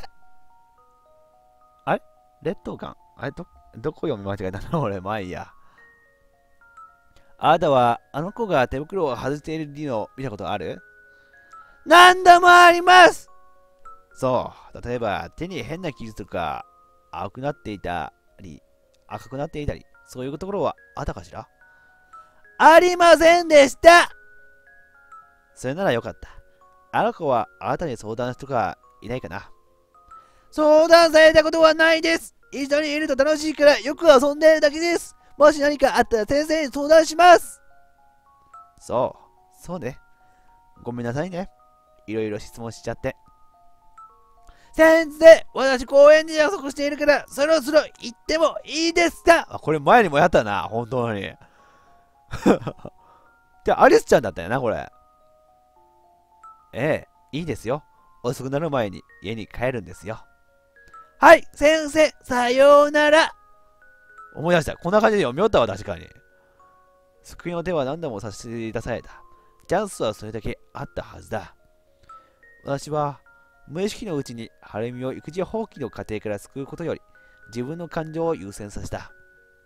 劣等感あれどこ読み間違えたの俺、まあいいや。あなたは、あの子が手袋を外しているのを見たことある？何度もあります。そう。例えば、手に変な傷とか、赤くなっていたり、そういうところはあったかしら？ありませんでした。それならよかった。あの子はあなたに相談する人がいないかな？相談されたことはないです。一緒にいると楽しいからよく遊んでるだけです。もし何かあったら先生に相談します。そうね。ごめんなさいね。いろいろ質問しちゃって。先生、私公園に約束しているから、そろそろ行ってもいいですか？これ前にもやったな、本当に。で、アリスちゃんだったよな、これ。ええ、いいですよ。遅くなる前に家に帰るんですよ。はい、先生、さようなら。思い出した。こんな感じで読みよったわ、確かに。救いの手は何度も差し出された。チャンスはそれだけあったはずだ。私は、無意識のうちに晴美を育児放棄の過程から救うことより、自分の感情を優先させた。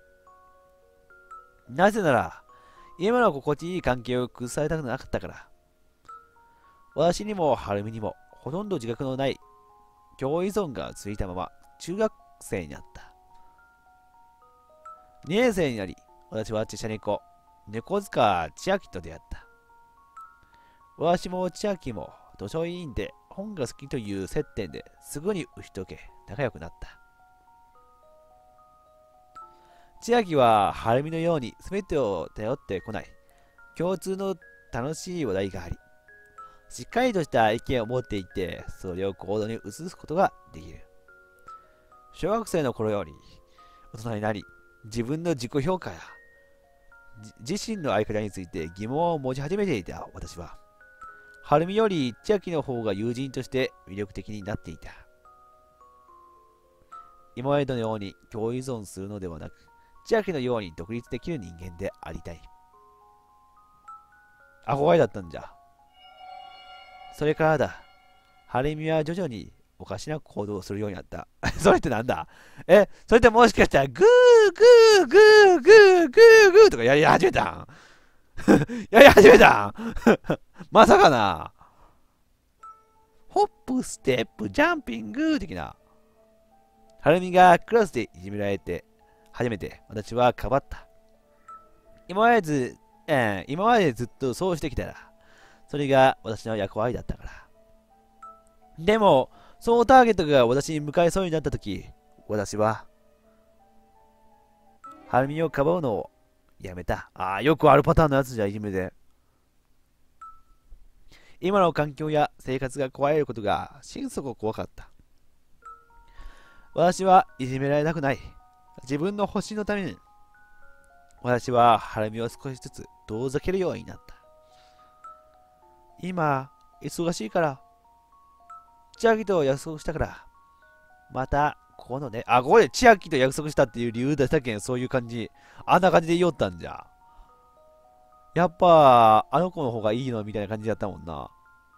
なぜなら、今の心地いい関係を崩されたくなかったから。私にも晴美にも、ほとんど自覚のない共依存が続いたまま、中学生になった。2年生になり、私は茶猫、猫塚千秋と出会った。私も千秋も図書委員で本が好きという接点ですぐに打ち解け仲良くなった。千秋は晴美のように全てを頼ってこない共通の楽しい話題があり、しっかりとした意見を持っていてそれを行動に移すことができる。小学生の頃より大人になり、自分の自己評価や自身の相方について疑問を持ち始めていた私は、晴美より千秋の方が友人として魅力的になっていた。今までのように共依存するのではなく、千秋のように独立できる人間でありたい。憧れだったんじゃ。それからだ。晴美は徐々におかしな行動をするようになった。それってなんだ？それってもしかしたらグーグーグーグーグーグーとかやり始めたん？やり始めたん？まさかな。ホップ、ステップ、ジャンピング的な。晴美がクラスでいじめられて初めて私はかばった。今までずっとそうしてきたら、それが私の役割だったから。でも、そのターゲットが私に向かいそうになったとき、私は、晴美をかばうのをやめた。よくあるパターンのやつじゃ、いじめで。今の環境や生活が壊れることが心底怖かった。私はいじめられたくない。自分の星のために、私は晴美を少しずつ遠ざけるようになった。今、忙しいから、千秋と約束したから、また、このね、ここで千秋と約束したっていう理由出したけん、そういう感じ、あんな感じで言おったんじゃ。やっぱ、あの子の方がいいのみたいな感じだったもんな。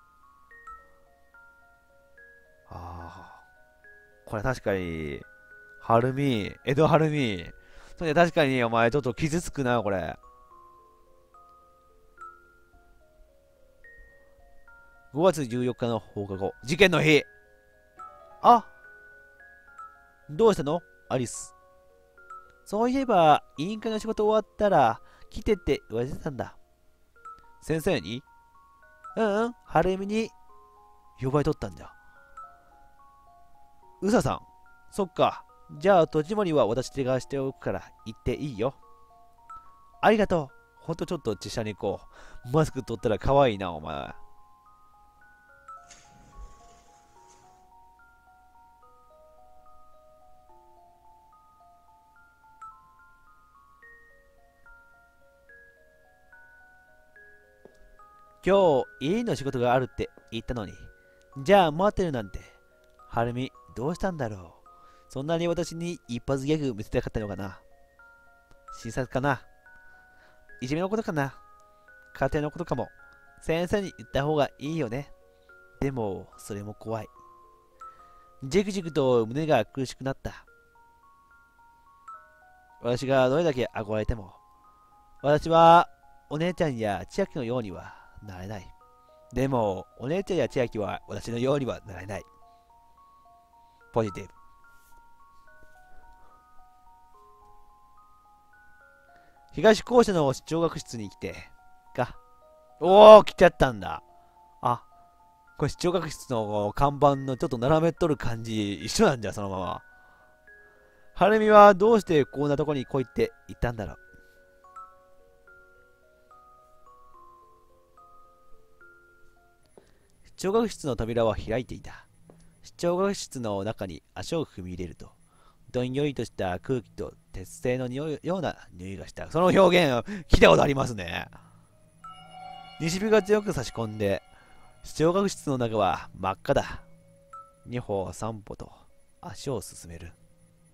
これ確かに、江戸晴美。それ確かに、お前ちょっと傷つくな、これ。5月14日の放課後、事件の日。どうしたのアリス。 そういえば、委員会の仕事終わったら、来てって言われてたんだ。先生に？晴美に呼ばれとったんじゃ。うささん。そっか。じゃあ、戸締まりは私手がしておくから行っていいよ。ありがとう。ほんとちょっと自社に行こう。マスク取ったら可愛いな、お前。今日、家の仕事があるって言ったのに。じゃあ、待ってるなんて。はるみ、どうしたんだろう。そんなに私に一発ギャグ見せたかったのかな。診察かな。いじめのことかな。家庭のことかも。先生に言った方がいいよね。でも、それも怖い。じくじくと胸が苦しくなった。私がどれだけ憧れても、私はお姉ちゃんや千秋のようにはなれない。でも、お姉ちゃんや千秋は私のようにはなれない。ポジティブ。東校舎の視聴学室に来て、おー、来ちゃったんだ。あ、これ視聴学室の看板のちょっと斜めっとる感じ、一緒なんじゃ、そのまま。はるみはどうしてこんなとこに来いって言ったんだろう。視聴学室の扉は開いていた。視聴学室の中に足を踏み入れると、どんよりとした空気と鉄製のような匂いがした。その表現、聞いたことありますね。西日が強く差し込んで、視聴学室の中は真っ赤だ。2歩3歩と足を進める。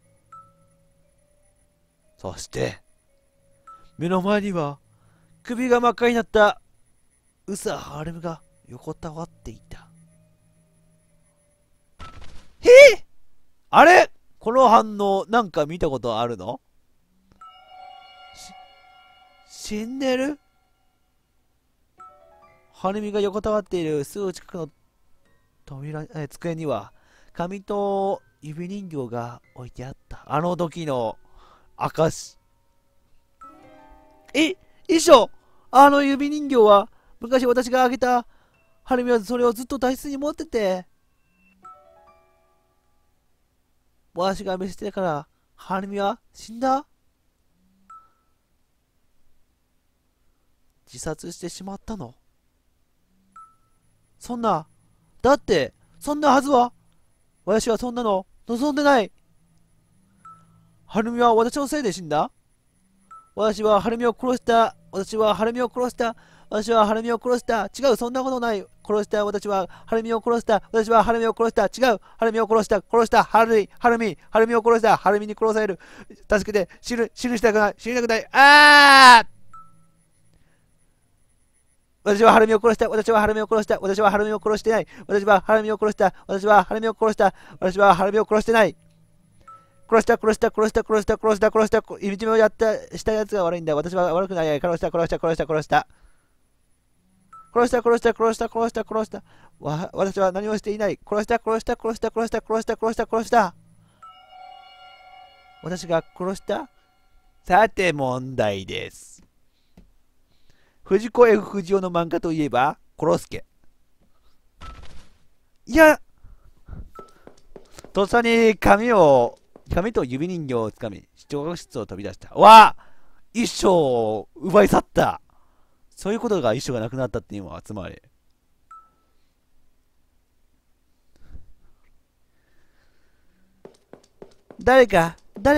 そして、目の前には首が真っ赤になった宇佐はるみが横たわっていた。あれこの反応なんか見たことあるの？死んでる？はるみが横たわっているすぐ近くの机には紙と指人形が置いてあった。あの時の証。衣装、あの指人形は昔私があげた。はるみはそれをずっと大切に持ってて。私が見せてから、はるみは死んだ？自殺してしまったの？そんな、だって、そんなはずは、私はそんなの望んでない。はるみは私のせいで死んだ？私ははるみを殺した。私ははるみを殺した。私ははるみを殺した。違う、そんなことない。殺した。私ははるみを殺した。私ははるみを殺した。違う、はるみを殺した。殺した。はるみを殺した。はるみに殺される。助けて、死ぬしたくない。死にたくない。私ははるみを殺した。私ははるみを殺した。私ははるみを殺してない。私ははるみを殺した。私ははるみを殺した。私ははるみを殺してない。殺した。いじめをしたやつが悪いんだ。私は悪くない。殺した。私は何もしていない。殺した。私が殺した？さて問題です。藤子 F 不二雄の漫画といえば、コロスケ。いや、とっさに紙と指人形をつかみ、視聴覚室を飛び出した。衣装を奪い去った。そういうことが衣装がなくなったっていうのは、つまり。誰か。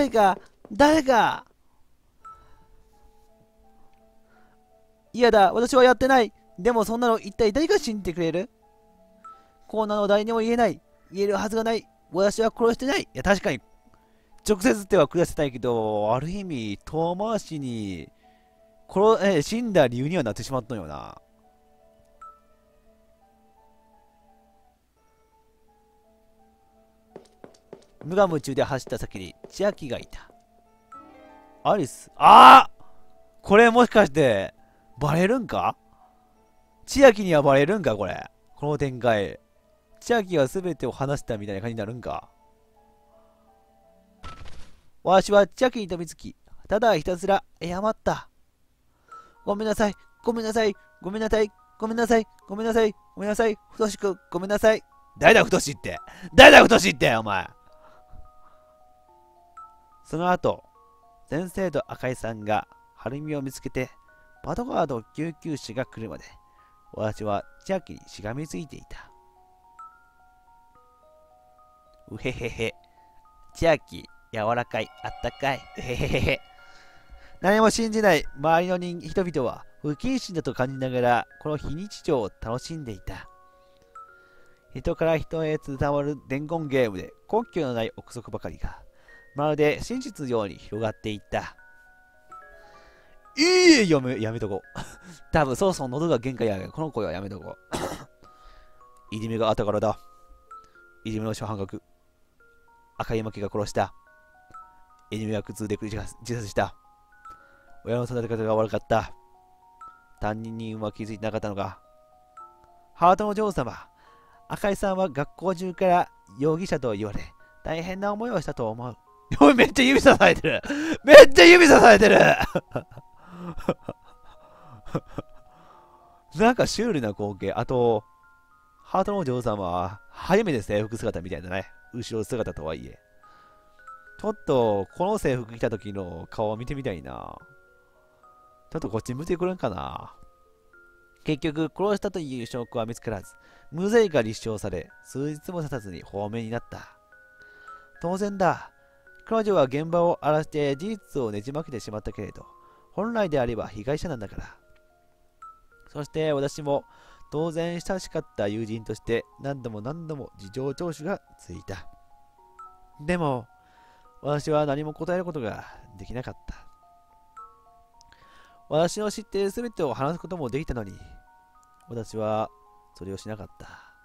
嫌だ、私はやってない。でもそんなの一体誰が信じてくれる？こんなの誰にも言えない。言えるはずがない。私は殺してない。いや、確かに、直接では下せないけど、ある意味、遠回しに、死んだ理由にはなってしまったのよな。無我夢中で走った先に千秋がいた。アリス。これもしかして、バレるんか？千秋にはバレるんかこれ。この展開。千秋は全てを話したみたいな感じになるんか？ 私は千秋に飛びつき、ただひたすら謝った。ごめんなさい、ごめんなさい、ごめんなさい、ごめんなさい、ごめんなさい、ごめんなさい、太しくごめんなさい。誰だ太しって、誰だ太しって、お前。その後、先生と赤井さんが晴美を見つけて、パトカーと救急車が来るまで、私は千秋にしがみついていた。うへへへ。千秋、柔らかい、あったかい。うへへへ。何も信じない周りの人々は不謹慎だと感じながらこの非日常を楽しんでいた。人から人へ伝わる伝言ゲームで根拠のない憶測ばかりがまるで真実のように広がっていった。やめとこう。多分そろそろ喉が限界やがこの声はやめとこう。いじめが後からだ。いじめの初半額。赤い巻が殺した。いじめは苦痛で自殺した。親の育て方が悪かった。担任には気づいてなかったのか。ハートの女王様、赤井さんは学校中から容疑者と言われ、大変な思いをしたと思う。めっちゃ指さされてる。めっちゃ指さされてる。なんかシュールな光景。あと、ハートの女王様は初めて制服姿みたいだね。後ろ姿とはいえ。ちょっと、この制服着た時の顔を見てみたいな。ちょっとこっち向いてくれんかな。結局、殺したという証拠は見つからず、無罪が立証され、数日も経たずに放免になった。当然だ。彼女は現場を荒らして事実をねじ曲げてしまったけれど、本来であれば被害者なんだから。そして私も当然親しかった友人として何度も事情聴取がついた。でも、私は何も答えることができなかった。私の知っている全てを話すこともできたのに、私はそれをしなかった。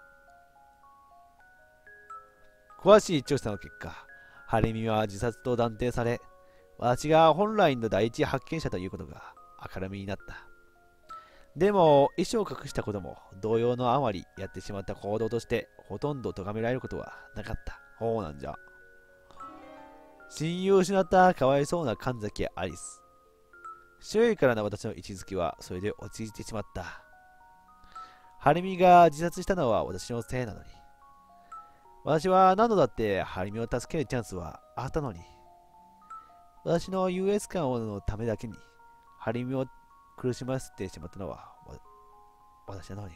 詳しい調査の結果、晴美は自殺と断定され、私が本来の第一発見者ということが明るみになった。でも、遺書を隠したことも同様のあまりやってしまった行動としてほとんど咎められることはなかった。ほうなんじゃ。親友を失ったかわいそうな神崎アリス。周囲からの私の位置づけはそれで落ち着いてしまった。晴美が自殺したのは私のせいなのに。私は何度だって晴美を助けるチャンスはあったのに。私の優越感のためだけに晴美を苦しませてしまったのは私なのに。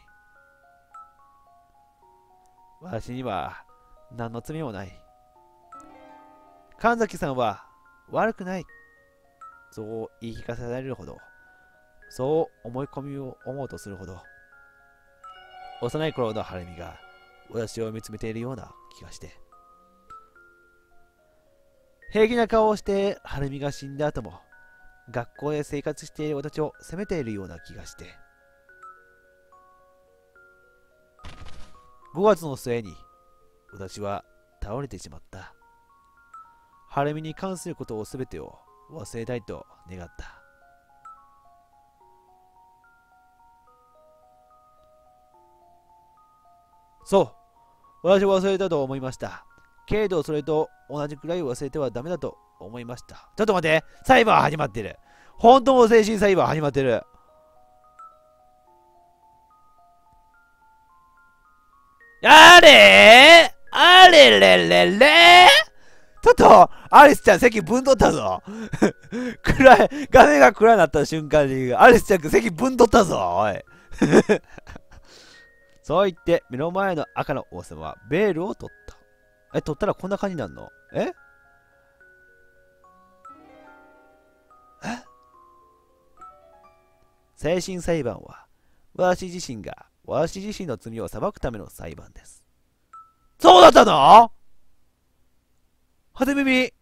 私には何の罪もない。神崎さんは悪くない。そう言い聞かせられるほど、そう思い込みを思うとするほど、幼い頃の晴美が私を見つめているような気がして。平気な顔をして晴美が死んだ後も、学校で生活している私を責めているような気がして。5月の末に、私は倒れてしまった。晴美に関することをすべてを忘れたいと願った。そう、私は忘れたと思いました。けれどそれと同じくらい忘れてはダメだと思いました。ちょっと待って、裁判始まってる。本当の精神裁判始まってる。あれあれれれれちょっと、アリスちゃん席ぶん取ったぞ。暗い、画面が暗くなった瞬間に、アリスちゃん席ぶん取ったぞ、おい。そう言って、目の前の赤の王様はベールを取った。取ったらこんな感じになるの？精神裁判は、私自身が私自身の罪を裁くための裁判です。そうだったの？初耳。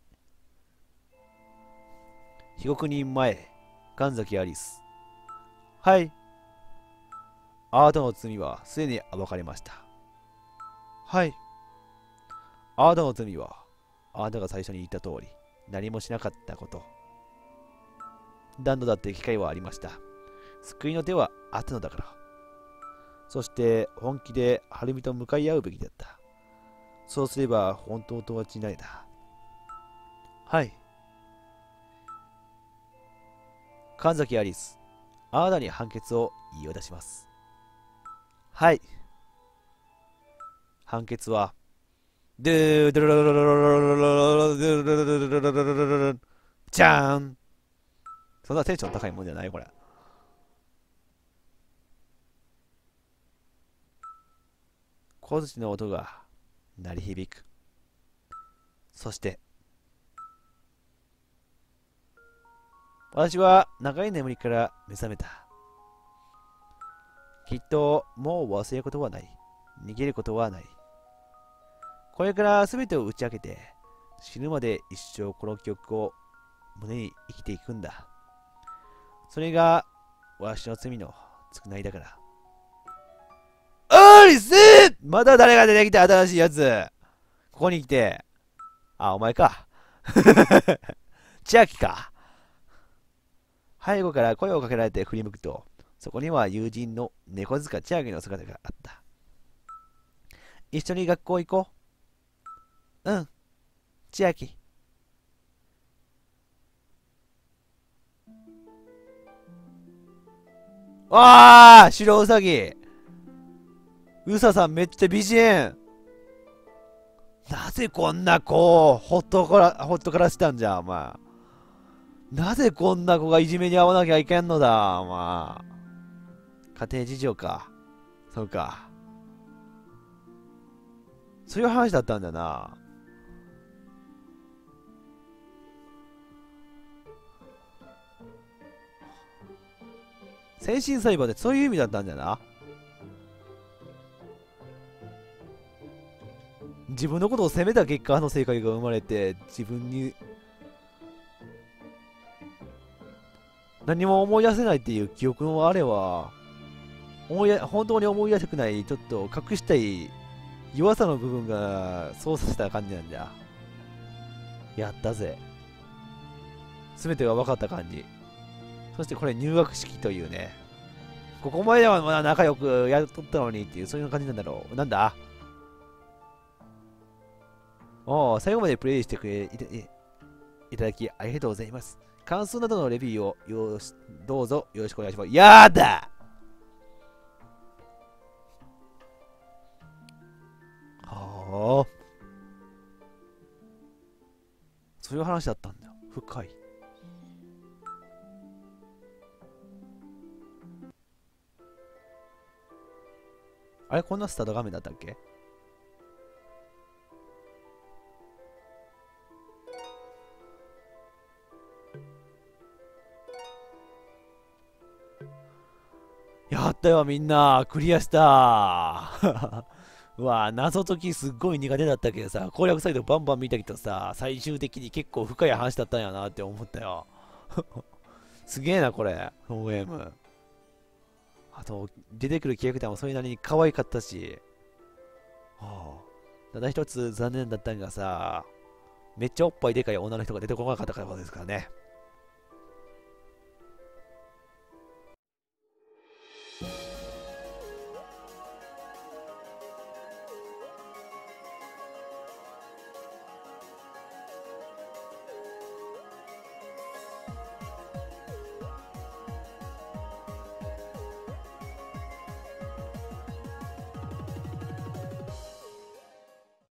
被告人前、神崎アリス。はい。あなたの罪はすでに暴かれました。はい。あなたの罪は、あなたが最初に言った通り、何もしなかったこと。何度だって機会はありました。救いの手はあったのだから。そして本気で晴美と向かい合うべきだった。そうすれば本当とは違いだ。はい。 神崎アリス、あなたに判決を言い渡します。はい。判決は、ドゥードゥルルルルルルルルルルルルルルじゃーん。そんなテンション高いもんじゃないこれ。小槌の音が鳴り響く。そして、私は長い眠りから目覚めた。きっともう忘れることはない。逃げることはない。これから全てを打ち明けて、死ぬまで一生この記憶を胸に生きていくんだ。それが私の罪の償いだから。おりすーまた誰が出てきた新しいやつ。ここに来て。あ、お前か。千秋か。背後から声をかけられて振り向くと、そこには友人の猫塚千秋の姿があった。一緒に学校行こう。うん、千秋。ああ白ウサギ。うささんめっちゃ美人。なぜこんな子をほっとからしたんじゃ、お前。なぜこんな子がいじめに遭わなきゃいけんのだ、お前。家庭事情か。そうか。そういう話だったんだな。先進裁判でそういう意味だったんだな。自分のことを責めた結果、あの正解が生まれて、自分に何も思い出せないっていう記憶のあれは、本当に思い出したくない、ちょっと隠したい弱さの部分がそうさせた感じなんだ。やったぜ。すべてが分かった感じ。そしてこれ入学式というね。ここまではまだ仲良くやっとったのにっていう、そういう感じなんだろう。なんだ最後までプレイしていただきありがとうございます。感想などのレビューをどうぞよろしくお願いします。やだはあ。そういう話だったんだ。深い。あれこんなスタート画面だったっけ？やったよみんなクリアしたうわ謎解きすっごい苦手だったけどさ、攻略サイトバンバン見たけどさ、最終的に結構深い話だったんやなって思ったよすげえなこれ、このゲーム。あと、出てくるキャラクターもそれなりに可愛かったし。ただ一つ残念だったのがさ、めっちゃおっぱいでかい女の人が出てこなかったからですからね。